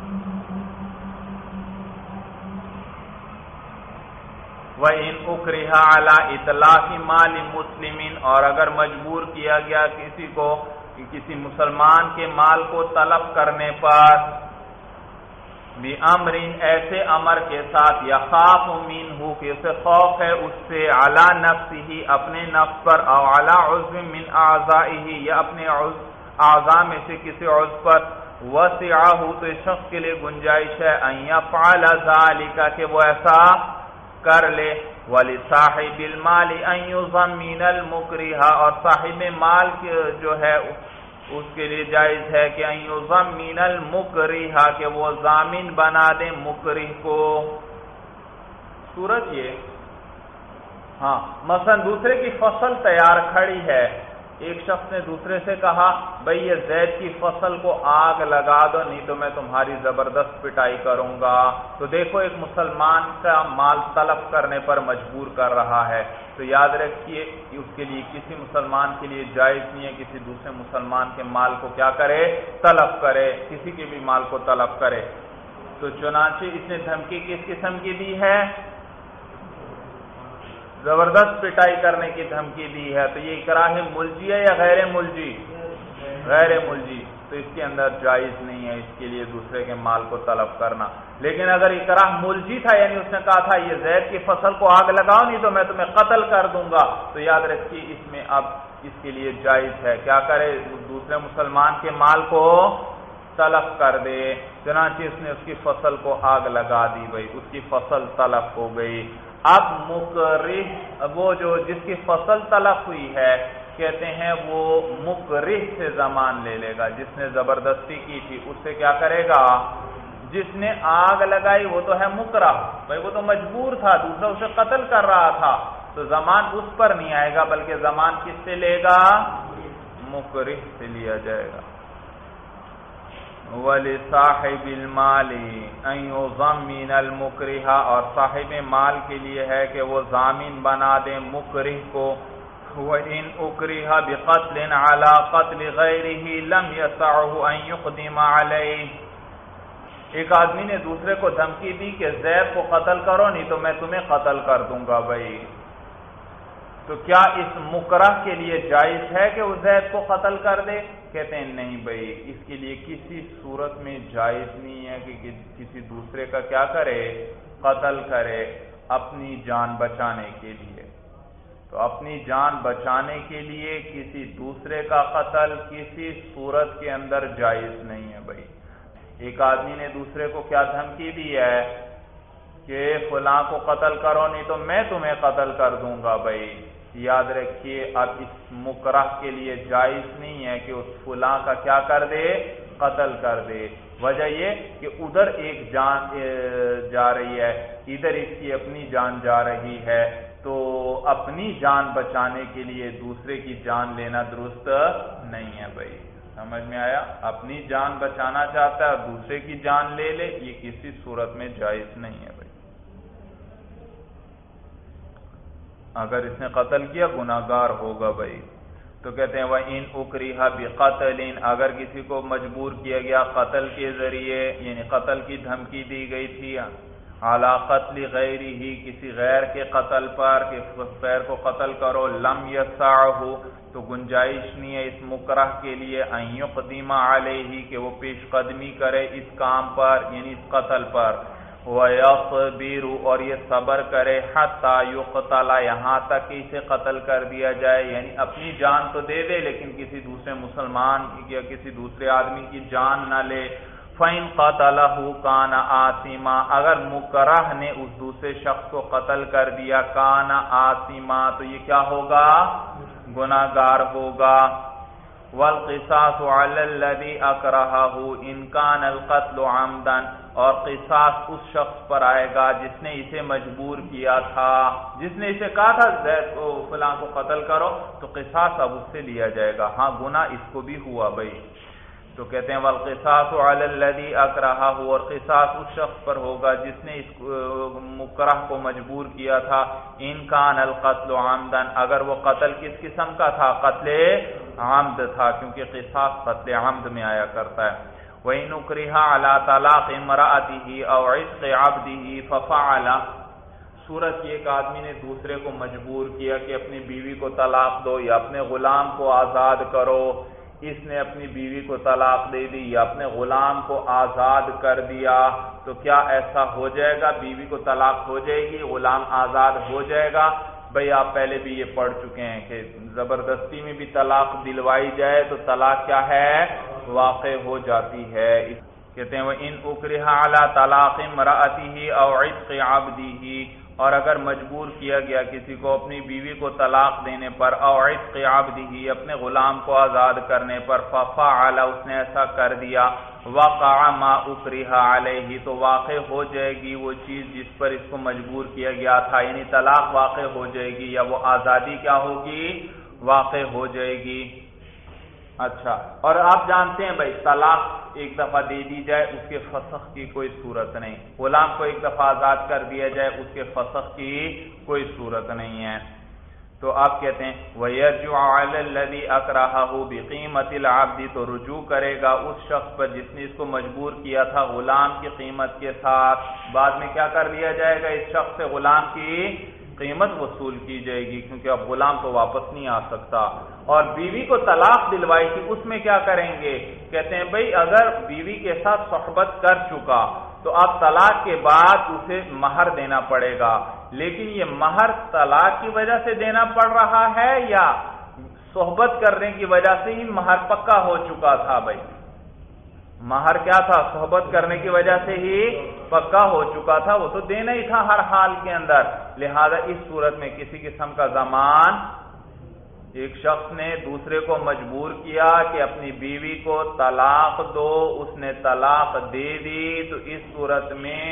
وَإِنْ أُكْرِهَ عَلَى إِطْلَاقِ مَالِ مُسْلِمٍ، اور اگر مجبور کیا گیا کسی کو کسی مسلمان کے مال کو طلب کرنے پر، بِأَمْرٍ، ایسے امر کے ساتھ، يَخَافُ مِنْهُ، کہ اسے خوف ہے اس سے، عَلَى نَفْسِهِ، اپنے نفس پر، أَوْ عَلَى عُضْوٍ مِنْ أَعْضَائِهِ، یا اپنے اعضاء میں سے کسی عضو پر، وَسِعَهُ، تو اس شخص کے لیے گنجائش ہے، أَنْ يَفْعَلَ ذَلِكَ، کہ وہ ایسا کر لے. وَلِصَاحِبِ الْمَالِ أَنْ يُضَمِّنَ الْمُكْرِهَ، اور صاحب مال جو ہے اس کے لیے جائز ہے کہ أَنْ يُضَمِّنَ الْمُكْرِهَ، کہ وہ ضامن بنا دے مکرہ کو. صورت یہ، ہاں مثلا دوسرے کی فصل تیار کھڑی ہے، ایک شخص نے دوسرے سے کہا بھئی یہ زید کی فصل کو آگ لگا دو نہیں تو میں تمہاری زبردست پٹائی کروں گا. تو دیکھو ایک مسلمان کا مال طلب کرنے پر مجبور کر رہا ہے، تو یاد رکھیے اس کے لیے کسی مسلمان کے لیے جائز نہیں ہے کسی دوسرے مسلمان کے مال کو کیا کرے؟ طلب کرے، کسی کے بھی مال کو طلب کرے. تو چنانچہ اس نے دھمکی کس قسم کی دی ہے؟ زبردست پٹائی کرنے کی دھمکی دی ہے. تو یہ اکراہ ملجی ہے یا غیر ملجی؟ غیر ملجی. تو اس کے اندر جائز نہیں ہے اس کے لیے دوسرے کے مال کو طلب کرنا. لیکن اگر اکراہ ملجی تھا، یعنی اس نے کہا تھا یہ زید کی فصل کو آگ لگاؤ نہیں تو میں تمہیں قتل کر دوں گا، تو یاد رکھیے اس میں اب اس کے لیے جائز ہے کیا کرے؟ دوسرے مسلمان کے مال کو طلب کر دے. چنانچہ اس نے اس کی فصل کو آگ لگا دی، بھائی اس کی فصل طلب ہو گئی. اب مکرہ، وہ جو جس کی فصل طلب ہوئی ہے کہتے ہیں وہ مکرہ سے ضمان لے لے گا، جس نے زبردستی کی تھی اس سے کیا کرے گا؟ جس نے آگ لگائی وہ تو ہے مکرہ، بھائی وہ تو مجبور تھا، دوسرا اسے قتل کر رہا تھا، تو زمان اس پر نہیں آئے گا، بلکہ زمان کس سے لے گا؟ مکرہ سے لیا جائے گا۔ وَلِصَاحِبِ الْمَالِ أَن يُضَمِّنَ الْمُكْرِهَ، اور صاحب مال کے لیے ہے کہ وہ ضامن بنا دے مکرہ کو۔ وَإِنْ أُكْرِهَ بِقَتْلٍ عَلَى قَتْلِ غَيْرِهِ لَمْ يَسَعْهُ أَن يُقْدِمَ عَلَيْهِ، ایک آدمی نے دوسرے کو دھمکی دی کہ زید کو قتل کرو نہیں تو میں تمہیں قتل کر دوں گا، بھائی تو کیا اس مکرہ کے لیے جائز ہے کہ وہ زید کو قتل کر دے؟ کہتے ہیں نہیں بھائی، اس کے لیے کسی صورت میں جائز نہیں ہے کہ کسی دوسرے کا کیا کرے؟ قتل کرے اپنی جان بچانے کے لیے۔ تو اپنی جان بچانے کے لیے کسی دوسرے کا قتل کسی صورت کے اندر جائز نہیں ہے بھائی۔ ایک آدمی نے دوسرے کو کیا دھمکی دی ہے کہ فلاں کو قتل کرو نہیں تو میں تمہیں قتل کر دوں گا، بھائی یاد رکھیے اب اس مکرہ کے لیے جائز نہیں ہے کہ اس فلاں کا کیا کر دے؟ قتل کر دے۔ وجہ یہ کہ ادھر ایک جان جا رہی ہے، ادھر اس کی اپنی جان جا رہی ہے، تو اپنی جان بچانے کے لیے دوسرے کی جان لینا درست نہیں ہے بھائی، سمجھ میں آیا؟ اپنی جان بچانا چاہتا ہے اور دوسرے کی جان لے لے، یہ کسی صورت میں جائز نہیں ہے بھائی۔ اگر اس نے قتل کیا گناہگار ہوگا بھائی۔ تو کہتے ہیں وَإِنْ أُكْرِهَ بِقَتْلٍ، اگر کسی کو مجبور کیا گیا قتل کے ذریعے، یعنی قتل کی دھمکی دی گئی تھی عَلَى قَتْلِ غَيْرِهِ، کسی غیر کے قتل پر کہ غیر کو قتل کرو، لَمْ يَسَعْهُ، تو گنجائش نہیں ہے اس مکرہ کے لیے أَن يُقْدِمَ عَلَيْهِ کہ وہ پیش قدمی کرے اس کام پر، یعنی اس قتل پر، وَيَصْبِرُ اور یہ صبر کرے، حَتَّى يُقْتَلَ یہاں تک کہ اسے قتل کر دیا جائے، یعنی اپنی جان تو دے دے لیکن کسی دوسرے مسلمان یا کسی دوسرے آدمی کی جان نہ لے۔ فَإِنْ قَتَلَهُ كَانَ آثِمًا، اگر مکرہ نے اس دوسرے شخص کو قتل کر دیا، کان آثِمًا تو یہ کیا ہوگا؟ گناہگار ہوگا۔ وَالْقِصَاصُ عَلَى الَّذِي أَكْرَهَهُ إِنْ كَانَ الْقَتْلُ عَمْدًا، اور قصاص اس شخص پر آئے گا جس نے اسے مجبور کیا تھا، جس نے اسے کہا تھا زید کو فلاں کو قتل کرو، تو قصاص اب اس سے لیا جائے گا، ہاں گناہ اس کو بھی ہوا بھائی۔ تو کہتے ہیں وَالْقِصَاصُ عَلَى الَّذِي أَكْرَهَهُ، اور قصاص اس شخص پر ہوگا جس نے اس مکرہ کو مجبور کیا تھا، إِنْ كَانَ الْقَتْلُ عَمْدًا اگر وہ قتل کس قسم کا تھا؟ قتل عمد تھا، کیونکہ قصاص قتل عمد میں آیا کرتا ہے۔ وَإِنْ أُكْرِهَ عَلَى طَلَاقِ امْرَأَتِهِ أَوْ عِتْقِ عَبْدِهِ فَفَعَلَ، صورت یہ ایک آدمی نے دوسرے کو مجبور کیا کہ اپنی بیوی کو طلاق دو یا اپنے غلام کو آزاد کرو، اس نے اپنی بیوی کو طلاق دے دی یا اپنے غلام کو آزاد کر دیا، تو کیا ایسا ہو جائے گا؟ بیوی کو طلاق ہو جائے گی، غلام آزاد ہو جائے گا؟ بھئی آپ پہلے بھی یہ پڑھ چکے ہیں کہ زبردستی میں بھی طلاق دلوائی جائے تو طلاق کیا ہے؟ واقع ہو جاتی ہے۔ کہتے ہیں وَإِنْ أُكْرِهَ عَلَى طَلَاقِ امْرَأَتِهِ أَوْ عِتْقِ عَبْدِهِ، اور اگر مجبور کیا گیا کسی کو اپنی بیوی کو طلاق دینے پر، أَوْ عِتْقِ عَبْدِهِ اپنے غلام کو آزاد کرنے پر، فَفَعَلَ اس نے ایسا کر دیا، وَقَعَ مَا أُكْرِهَ عَلَيْهِ تو واقع ہو جائے گی وہ چیز جس پر اس کو مجبور کیا گیا تھا، یعنی طلاق واقع ہو جائے گی یا وہ آزادی کیا ہوگی؟ واقع ہو جائے گی۔ اچھا، اور آپ جانتے ہیں بھائی طلاق ایک دفعہ دے دی جائے اس کے فسخ کی کوئی صورت نہیں، غلام کو ایک دفعہ آزاد کر دیا جائے اس کے فسخ کی کوئی صورت نہیں ہے۔ تو آپ کہتے ہیں وَيَرْجِعُ عَلَى الَّذِي أَكْرَهَهُ بِقِيمَةِ الْعَبْدِ، تو رجوع کرے گا اس شخص پر جس نے اس کو مجبور کیا تھا غلام کی قیمت کے ساتھ، بعد میں کیا کر لیا جائے گا؟ اس شخص سے غلام کی قیمت وصول کی جائے گی، کیونکہ اب غلام تو واپس نہیں آ سکتا۔ اور بیوی کو طلاق دلوائی تھی، اس میں کیا کریں گے؟ کہتے ہیں بھئی اگر بیوی کے ساتھ صحبت کر چکا تو اب طلاق کے بعد اسے مہر دینا پڑے گا، لیکن یہ مہر طلاق کی وجہ سے دینا پڑ رہا ہے یا صحبت کرنے کی وجہ سے ہی مہر پکا ہو چکا تھا؟ بھائی مہر کیا تھا؟ صحبت کرنے کی وجہ سے ہی پکا ہو چکا تھا، وہ تو دینا ہی تھا ہر حال کے اندر، لہذا اس صورت میں کسی قسم کا ضمان ایک شخص نے دوسرے کو مجبور کیا کہ اپنی بیوی کو طلاق دو، اس نے طلاق دے دی، تو اس صورت میں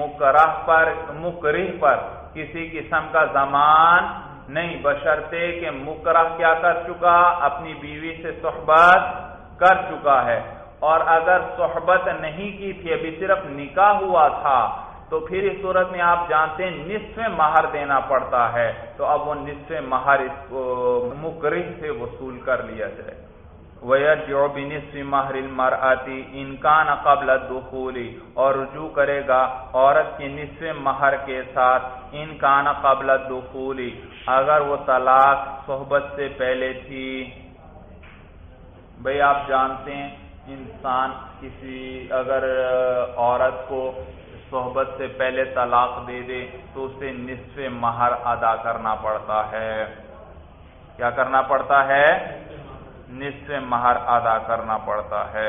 مکرہ پر کسی قسم کا ضمان نہیں، بشرطے کہ مکرہ کیا کر چکا، اپنی بیوی سے صحبت کر چکا ہے۔ اور اگر صحبت نہیں کی تھی، ابھی صرف نکاح ہوا تھا، تو پھر اس صورت میں آپ جانتے ہیں نصف مہر دینا پڑتا ہے، تو اب وہ نصف مہر اس کو مکرہ سے وصول کر لیا جائے۔ وَيَرْجِعُ بِنِصْفِ مَهْرِ الْمَرْأَةِ إِنْ كَانَ قَبْلَ الدُّخُولِ، اور رجوع کرے گا عورت کے نصف مہر کے ساتھ، إِنْ كَانَ قَبْلَ الدُّخُولِ، اگر وہ طلاق صحبت سے پہلے تھی۔ بھئی آپ جانتے ہیں انسان اگر عورت کو صحبت سے پہلے طلاق دے دے تو اسے نصف مہر ادا کرنا پڑتا ہے۔ کیا کرنا پڑتا ہے؟ نصف مہر ادا کرنا پڑتا ہے۔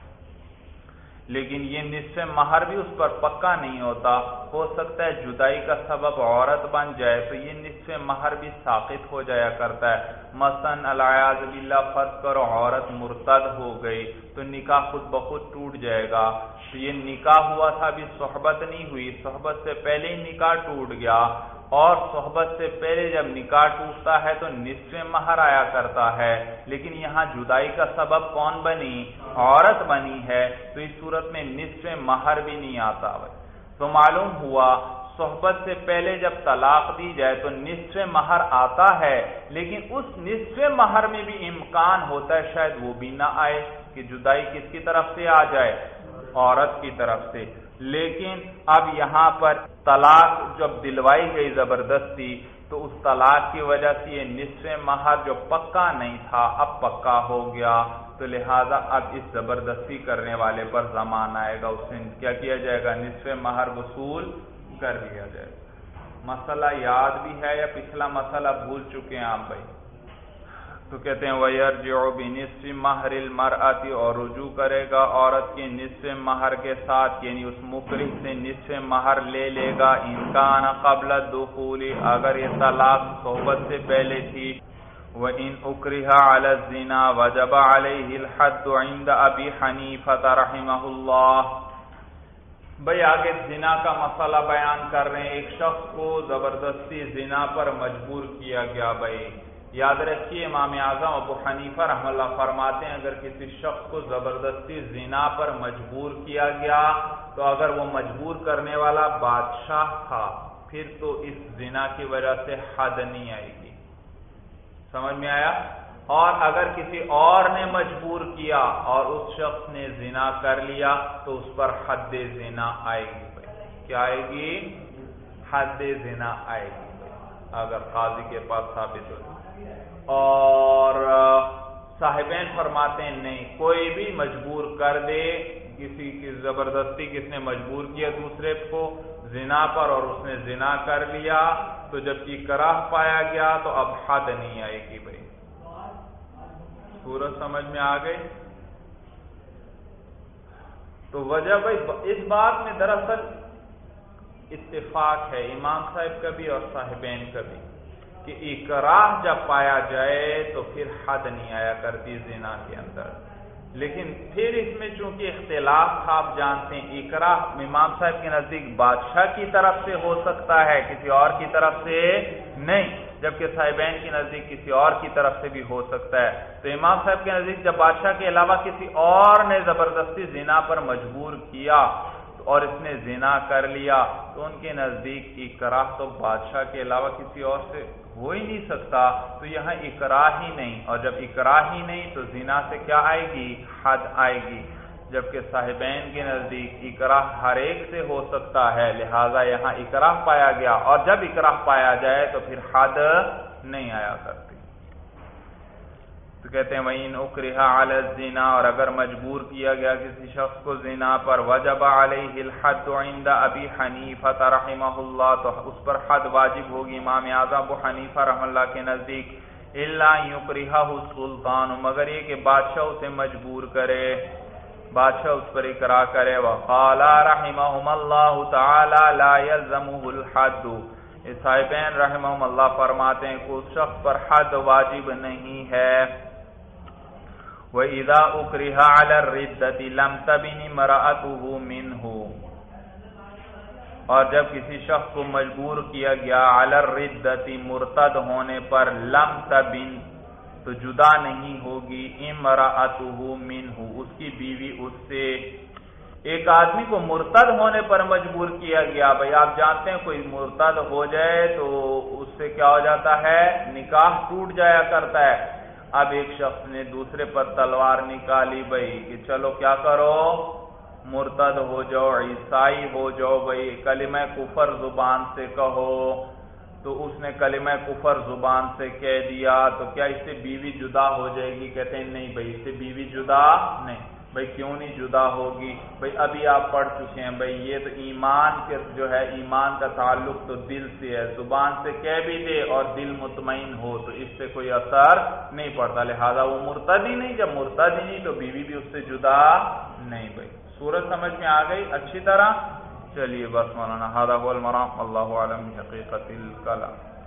لیکن یہ نصف مہر بھی اس پر پکا نہیں ہوتا، ہو سکتا ہے جدائی کا سبب عورت بن جائے تو یہ نصف مہر بھی ساقط ہو جایا کرتا ہے۔ مثلا العیاذ باللہ فرض کرو عورت مرتد ہو گئی تو نکاح خود بخود ٹوٹ جائے گا، تو یہ نکاح ہوا تھا، ابھی صحبت نہیں ہوئی، صحبت سے پہلے ہی نکاح ٹوٹ گیا، اور صحبت سے پہلے جب نکاح ٹوٹتا ہے تو نصف مہر آیا کرتا ہے، لیکن یہاں جدائی کا سبب کون بنی؟ عورت بنی ہے، تو اس صورت میں نصف مہر بھی نہیں آتا۔ تو معلوم ہوا صحبت سے پہلے جب طلاق دی جائے تو نصف مہر آتا ہے، لیکن اس نصف مہر میں بھی امکان ہوتا ہے شاید وہ بھی نہ آئے، کہ جدائی کس کی طرف سے آ جائے؟ عورت کی طرف سے۔ لیکن اب یہاں پر طلاق جب دلوائی گئی زبردستی تو اس طلاق کی وجہ سے یہ نصف مہر جو پکا نہیں تھا اب پکا ہو گیا، تو لہذا اب اس زبردستی کرنے والے پر ضمان آئے گا، اس سے کیا کیا جائے گا؟ نصف مہر وصول کر لیا جائے گا۔ مسئلہ یاد بھی ہے یا پچھلا مسئلہ بھول چکے ہیں آپ بھائی؟ تو کہتے ہیں وَيَرْجِعُ بِنِصْفِ مَهْرِ الْمَرْأَةِ، اور رجوع کرے گا عورت کے نصف مہر کے ساتھ، یعنی اس مکرہ سے نصف مہر لے لے گا، إِنْ كَانَ قَبْلَ الدُّخُولِ، اگر یہ طلاق صحبت سے پہلے تھی۔ وَإِنْ أُكْرِهَ عَلَى الزِّنَا وَجَبَ عَلَيْهِ الْحَدُّ عِنْدَ أَبِي حَنِيفَةَ رَحِمَهُ اللَّهُ۔ بھئی آگے زنا کا مسئلہ بیان کر رہے ہیں، ایک شخص کو زبردستی زنا پر مجبور کیا گیا۔ بھئی یاد رکھیے امام اعظم ابو حنیفہ رحمہ اللہ فرماتے ہیں اگر کسی شخص کو زبردستی زنا پر مجبور کیا گیا تو اگر وہ مجبور کرنے والا بادشاہ تھا پھر تو اس زنا کی وجہ سے حد نہیں آئے گی۔ سمجھ میں آیا؟ اور اگر کسی اور نے مجبور کیا اور اس شخص نے زنا کر لیا تو اس پر حد زنا آئے گی۔ بھائی کیا آئے گی؟ حد زنا آئے گی اگر قاضی کے پاس ثابت ہو۔ اور صاحبین فرماتے ہیں نہیں، کوئی بھی مجبور کر دے، کسی کی زبردستی کس نے مجبور کیا دوسرے کو زنا پر اور اس نے زنا کر لیا تو جب اکراہ پایا گیا تو اب حد نہیں آئے گی۔ بھائی صورت سمجھ میں آ گئی؟ تو وجہ بھائی اس بات میں دراصل اتفاق ہے امام صاحب کا بھی اور صاحبین کا بھی کہ اکراہ جب پایا جائے تو پھر حد نہیں آیا کرتی زنا کے اندر، لیکن پھر اس میں چونکہ اختلاف تھا، آپ جانتے ہیں اکراہ امام صاحب کے نزدیک بادشاہ کی طرف سے ہو سکتا ہے، کسی اور کی طرف سے نہیں، جبکہ صاحبین کے نزدیک کسی اور کی طرف سے بھی ہو سکتا ہے۔ تو امام صاحب کے نزدیک جب بادشاہ کے علاوہ کسی اور نے زبردستی زنا پر مجبور کیا اور اس نے زنا کر لیا تو ان کے نزدیک اکراہ تو بادشاہ کے علاوہ کسی اور سے ہو ہی نہیں سکتا، تو یہاں اکراہ ہی نہیں، اور جب اکراہ ہی نہیں تو زنا سے کیا آئے گی؟ حد آئے گی، جبکہ صاحبین کے نزدیک اکراہ ہر ایک سے ہو سکتا ہے، لہذا یہاں اکراہ پایا گیا، اور جب اکراہ پایا جائے تو پھر حد نہیں آیا کرتی۔ تو کہتے ہیں وَإِنْ أُكْرِهَ عَلَى الزِّنَا، اور اگر مجبور کیا گیا کسی شخص کو زنا پر، وَجَبَ عَلَيْهِ الْحَدُّ عِنْدَ أَبِي حَنِيفَةَ رَحِمَهُ اللَّهُ، تو اس پر حد واجب ہوگی امام اعظم ابو حنیفہ رحمہ اللہ کے نزدیک، إِلَّا يُكْرِهَهُ السُّلْطَانُ، مگر یہ کہ بادشاہ اسے مجبور کرے، بادشاہ اس پر اکراہ کرے۔ وَقَالَ رَحِمَهُمَ اللَّهُ تَعَالَى لَا يَلْزَمُهُ الْحَدُّ، صاحبین رحمہم اللہ فرماتے ہیں کہ اس شخص پر حد واجب نہیں ہے۔ وَإِذَا أُكْرِهَ عَلَى الرِّدَّةِ لَمْ تَبِنِ امْرَأَتُهُ مِنْهُ، اور جب کسی شخص کو مجبور کیا گیا علی الردۃ مرتد ہونے پر، لم تبن تو جدا نہیں ہوگی، امرأتہ منہ اس کی بیوی اس سے۔ ایک آدمی کو مرتد ہونے پر مجبور کیا گیا، بھئی آپ جانتے ہیں کوئی مرتد ہو جائے تو اس سے کیا ہو جاتا ہے، نکاح ٹوٹ جایا کرتا ہے۔ اب ایک شخص نے دوسرے پر تلوار نکالی بھئی کہ چلو کیا کرو، مرتد ہو جاؤ، عیسائی ہو جاؤ، بھئی کلمہ کفر زبان سے کہو۔ تو اس نے کلمہ کفر زبان سے کہہ دیا، تو کیا اس سے بیوی جدا ہو جائے گی؟ کہتے ہیں نہیں بھئی اس سے بیوی جدا نہیں۔ بھئی کیوں نہیں جدا ہوگی؟ بھئی ابھی آپ پڑھ چکے ہیں بھئی یہ تو ایمان کے جو ہے، ایمان کا تعلق تو دل سے ہے، زبان سے کہہ بھی دے اور دل مطمئن ہو تو اس سے کوئی اثر نہیں پڑتا، لہذا وہ مرتد ہی نہیں۔ جب مرتد ہی نہیں تو بیوی بھی اس سے جدا نہیں۔ بھئی صورت سمجھ میں آ گئی اچھی طرح؟ چلیے بس مولانا، ھذا ھو المرام، اللہ اعلم بحقیقت الکلام۔